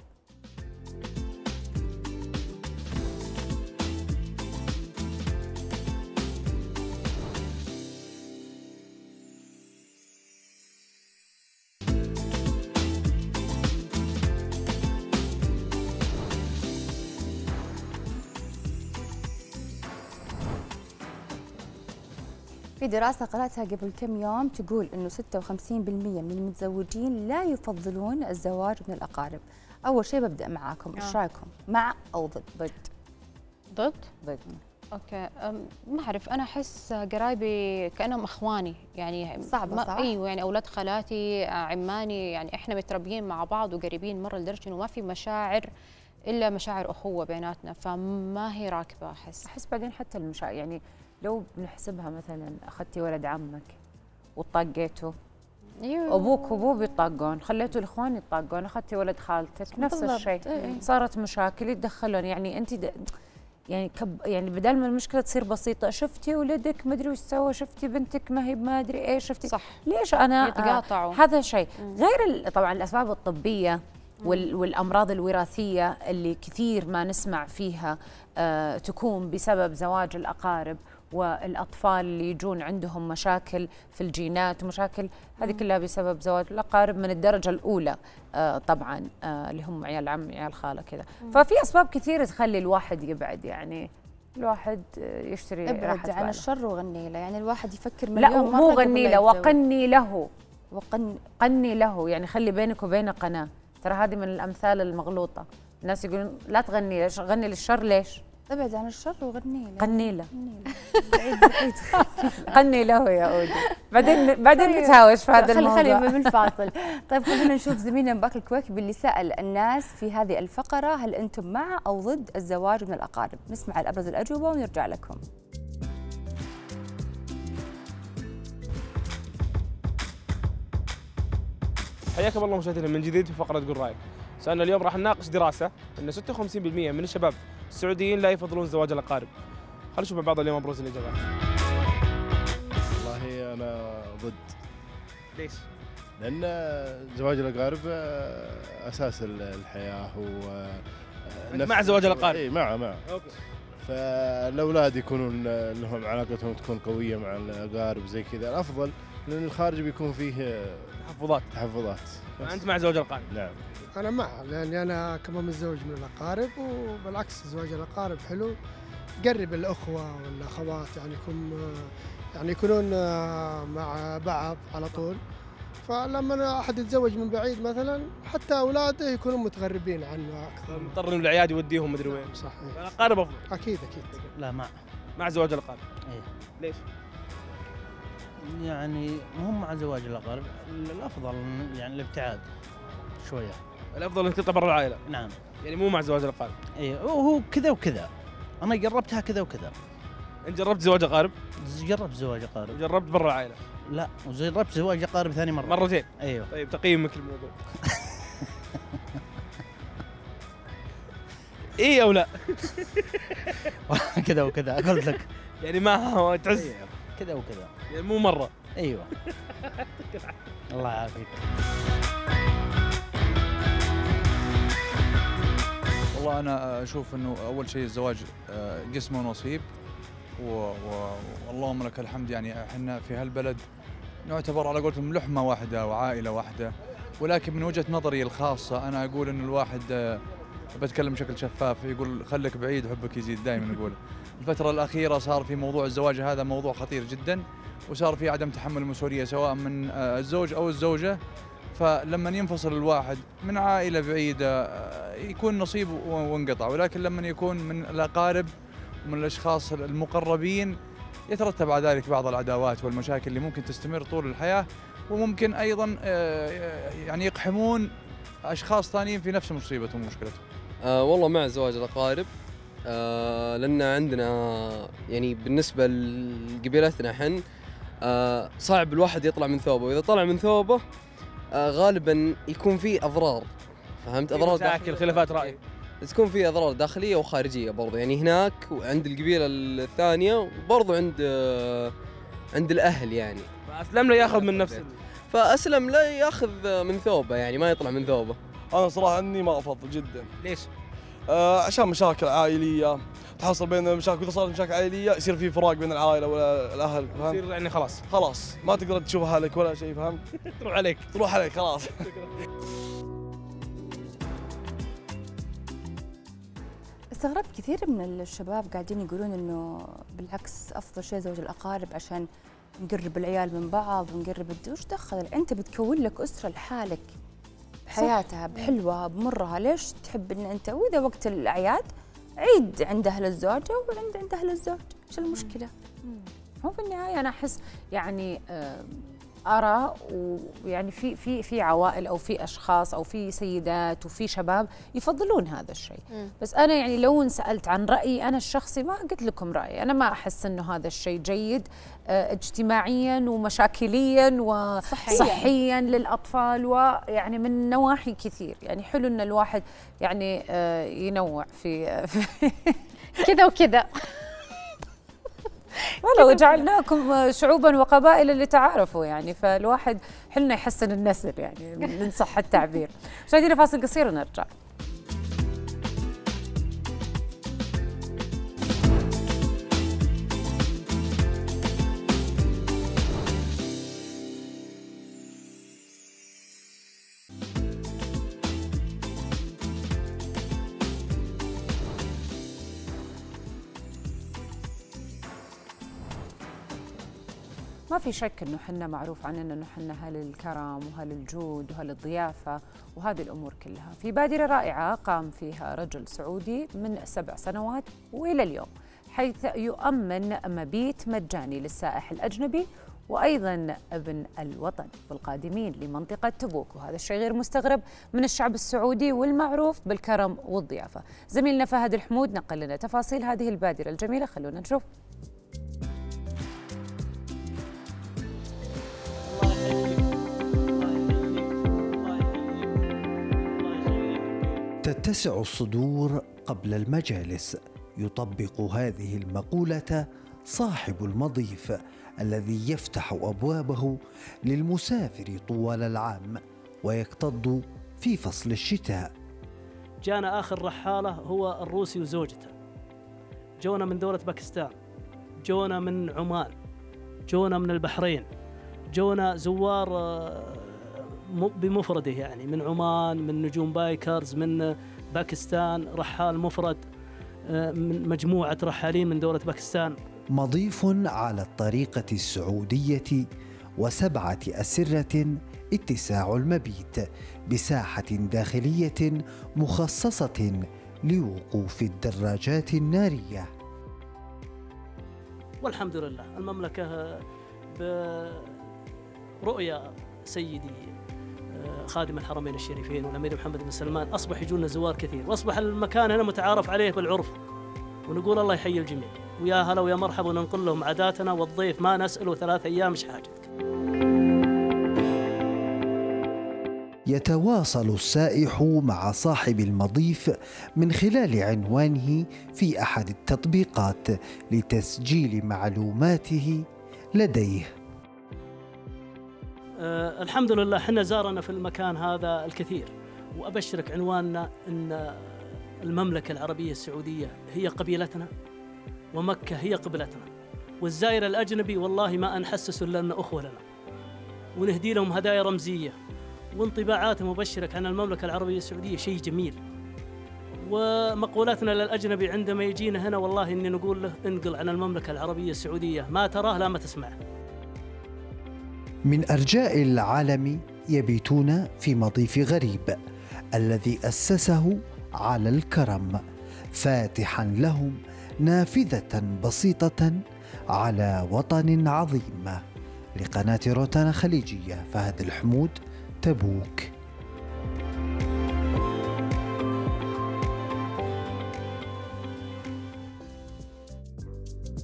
في دراسة قرأتها قبل كم يوم تقول إنه 56% من المتزوجين لا يفضلون الزواج من الأقارب. أول شيء ببدأ معاكم، إيش رأيكم؟ مع أو ضد؟ ضد. اوكي، ما اعرف، انا احس قرايبي كانهم اخواني، يعني صعبة صح؟ ايوه، يعني اولاد خالاتي عماني، يعني احنا متربيين مع بعض وقريبين مره لدرجه انه ما في مشاعر الا مشاعر اخوه بيناتنا، فما هي راكبه. احس بعدين حتى يعني لو بنحسبها مثلا اخذتي ولد عمك وطاقيته، ابوك وابوه بيطاقون، خليتوا الاخوان يطاقون، اخذتي ولد خالتك نفس الشيء، صارت مشاكل يتدخلون. يعني انت يعني بدل ما المشكله تصير بسيطه، شفتي ولدك ما ادري وش سوى، شفتي بنتك ما هي ما ادري ايش، شفتي صح، ليش انا يتقاطعوا. هذا شيء غير طبعا الاسباب الطبيه والامراض الوراثيه اللي كثير ما نسمع فيها تكون بسبب زواج الاقارب، والاطفال اللي يجون عندهم مشاكل في الجينات ومشاكل هذه كلها بسبب زواج الاقارب من الدرجه الاولى طبعا، اللي هم عيال العم عيال خاله كذا. ففي اسباب كثيره تخلي الواحد يبعد، يعني الواحد يشتري ابعد عن الشر وغني له، يعني الواحد يفكر لا مو غني له، وقني له قني له، يعني خلي بينك وبينه قناه. ترى هذه من الامثال المغلوطه، الناس يقولون لا تغني، ليش غني للشر؟ ليش؟ ابعد عن الشر وغني له. قني له. قني له يا اودي. بعدين نتهاوش في هذا الموضوع. خلينا بالفاصل. طيب خلينا نشوف زميلنا مباك الكويكبي اللي سأل الناس في هذه الفقرة: هل أنتم مع أو ضد الزواج من الأقارب؟ نسمع الأبرز الأجوبة ونرجع لكم. حياكم الله مشاهدينا من جديد في فقرة قول رأيك. سألنا اليوم راح نناقش دراسة أن 56% من الشباب السعوديين لا يفضلون زواج الأقارب. خلينا نشوف مع بعض اليوم أبرز الإجابات. والله أنا ضد. ليش؟ لأن زواج الأقارب أساس الحياة مع زواج الأقارب؟ إي مع أوكي. فالأولاد يكونون لهم علاقتهم تكون قوية مع الأقارب زي كذا الأفضل، لأن الخارج بيكون فيه تحفظات. أنت مع زواج الأقارب؟ نعم. أنا مع، لأني أنا كمان متزوج من الأقارب، وبالعكس زواج الأقارب حلو، يقرب الأخوة والأخوات، يعني يكونون مع بعض على طول. فلما أحد يتزوج من بعيد مثلا حتى أولاده يكونون متغربين عنه أكثر، مضطر إنه العياد يوديهم مدري وين. صحيح. الأقارب أفضل. أكيد. لا مع زواج الأقارب. إيه. ليش؟ يعني مو مع زواج الأقارب، الأفضل يعني الابتعاد شوية. الأفضل إنك تطلع برا العائلة. نعم. يعني مو مع زواج الأقارب. إيه، وهو كذا وكذا. أنا جربتها كذا وكذا. أنت جربت زواج أقارب؟ جربت زواج أقارب. وجربت برا العائلة؟ لا، وجربت زواج أقارب ثاني مرة. مرتين؟ أيوه. طيب تقييمك للموضوع؟ إيه أو لا؟ كذا وكذا قلت لك. يعني ما تعز؟ أيوه. كذا وكذا. يعني مو مرة؟ أيوه. الله يعافيك. والله أنا أشوف أنه أول شيء الزواج قسمه ونصيب، واللهم لك الحمد. يعني احنا في هالبلد نعتبر على قولتهم لحمة واحدة وعائلة واحدة، ولكن من وجهة نظري الخاصة أنا أقول أن الواحد بتكلم بشكل شفاف، يقول خليك بعيد حبك يزيد، دائما نقول. الفترة الأخيرة صار في موضوع الزواج هذا موضوع خطير جدا، وصار في عدم تحمل المسؤولية سواء من الزوج أو الزوجة. فلما ينفصل الواحد من عائلة بعيدة يكون نصيب وانقطع، ولكن لما يكون من الأقارب ومن الأشخاص المقربين يترتب على ذلك بعض العداوات والمشاكل اللي ممكن تستمر طول الحياة، وممكن أيضا يعني يقحمون أشخاص ثانيين في نفس مصيبتهم ومشكلتهم. والله مع زواج الأقارب، لأن عندنا يعني بالنسبة لقبيلتنا حن صعب الواحد يطلع من ثوبه، وإذا طلع من ثوبه غالبا يكون فيه أضرار، فهمت؟ أضرار مشاكل، خلافات رأي، تكون فيه أضرار داخلية وخارجية برضه. يعني هناك وعند القبيلة الثانية وبرضه عند الأهل. يعني فأسلم لا ياخذ من نفسه، فأسلم لا ياخذ من ثوبه، يعني ما يطلع من ثوبه. أنا صراحة أني ما أفضل جدا. ليش؟ عشان مشاكل عائلية تحصل بين المشاكل، إذا صارت مشاكل عائلية يصير في فراق بين العائلة والأهل، فهمت؟ يصير يعني خلاص ما تقدر تشوف أهلك ولا شيء، فهمت؟ تروح عليك خلاص. استغربت كثير من الشباب قاعدين يقولون انه بالعكس افضل شيء زواج الاقارب عشان نقرب العيال من بعض ونقرب وش دخل؟ انت بتكون لك اسره لحالك بحياتها بحلوها بمرها، ليش تحب ان انت واذا وقت الاعياد عيد عند اهل الزوجه وعند اهل الزوج، ايش المشكله؟ هو في النهايه انا احس يعني أرى ويعني في عوائل أو في أشخاص أو في سيدات وفي شباب يفضلون هذا الشيء، بس أنا يعني لو انسألت عن رأيي أنا الشخصي ما قلت لكم رأيي، أنا ما أحس إنه هذا الشيء جيد اجتماعيا ومشاكليا وصحيا للأطفال، ويعني من نواحي كثير. يعني حلو إن الواحد يعني ينوع في كذا وكذا. والله وجعلناكم شعوبا وقبائل لتعارفوا، يعني فالواحد حلنا يحسن النسل، يعني من صح التعبير. مشاهدينا فاصل قصير ونرجع. ما في شك انه حنا معروف عننا انه حنا اهل الكرم واهل الجود واهل الضيافه وهذه الامور كلها. في بادره رائعه قام فيها رجل سعودي من 7 سنوات والى اليوم، حيث يؤمن مبيت مجاني للسائح الاجنبي وايضا ابن الوطن والقادمين لمنطقه تبوك، وهذا الشيء غير مستغرب من الشعب السعودي والمعروف بالكرم والضيافه. زميلنا فهد الحمود نقل لنا تفاصيل هذه البادره الجميله، خلونا نشوف. تتسع الصدور قبل المجالس، يطبق هذه المقولة صاحب المضيف الذي يفتح أبوابه للمسافر طوال العام ويكتظ في فصل الشتاء. جانا آخر رحالة هو الروسي وزوجته، جونا من دولة باكستان، جونا من عمان، جونا من البحرين، جونا زوار بمفرده يعني من عمان، من نجوم بايكرز، من باكستان، رحال مفرد من مجموعة رحالين من دولة باكستان. مضيف على الطريقة السعودية و7 أسرة، اتساع المبيت بساحة داخلية مخصصة لوقوف الدراجات النارية. والحمد لله المملكة برؤية سيدي خادم الحرمين الشريفين والأمير محمد بن سلمان أصبح يجونا زوار كثير، وأصبح المكان هنا متعارف عليه بالعرف، ونقول الله يحيي الجميع ويا هلا ويا مرحبا، وننقل لهم عاداتنا، والضيف ما نسأله 3 أيام مش حاجتك. يتواصل السائح مع صاحب المضيف من خلال عنوانه في أحد التطبيقات لتسجيل معلوماته لديه. الحمد لله حنا زارنا في المكان هذا الكثير، وأبشرك عنواننا أن المملكة العربية السعودية هي قبيلتنا، ومكة هي قبلتنا، والزائر الأجنبي والله ما أنحسس إلا أن أخوة لنا، ونهدي لهم هدايا رمزية وانطباعات مبشرة عن المملكة العربية السعودية شيء جميل. ومقولاتنا للأجنبي عندما يجينا هنا والله إني نقول له انقل عن المملكة العربية السعودية، ما تراه لا ما تسمعه. من أرجاء العالم يبيتون في مضيف غريب الذي أسسه على الكرم، فاتحا لهم نافذة بسيطة على وطن عظيم. لقناة روتانا خليجية، فهد الحمود، تبوك.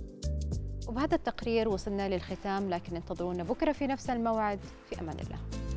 وبهذا التقرير وصلنا للختام، لكن انتظرونا بكرة في نفس الموعد. في أمان الله.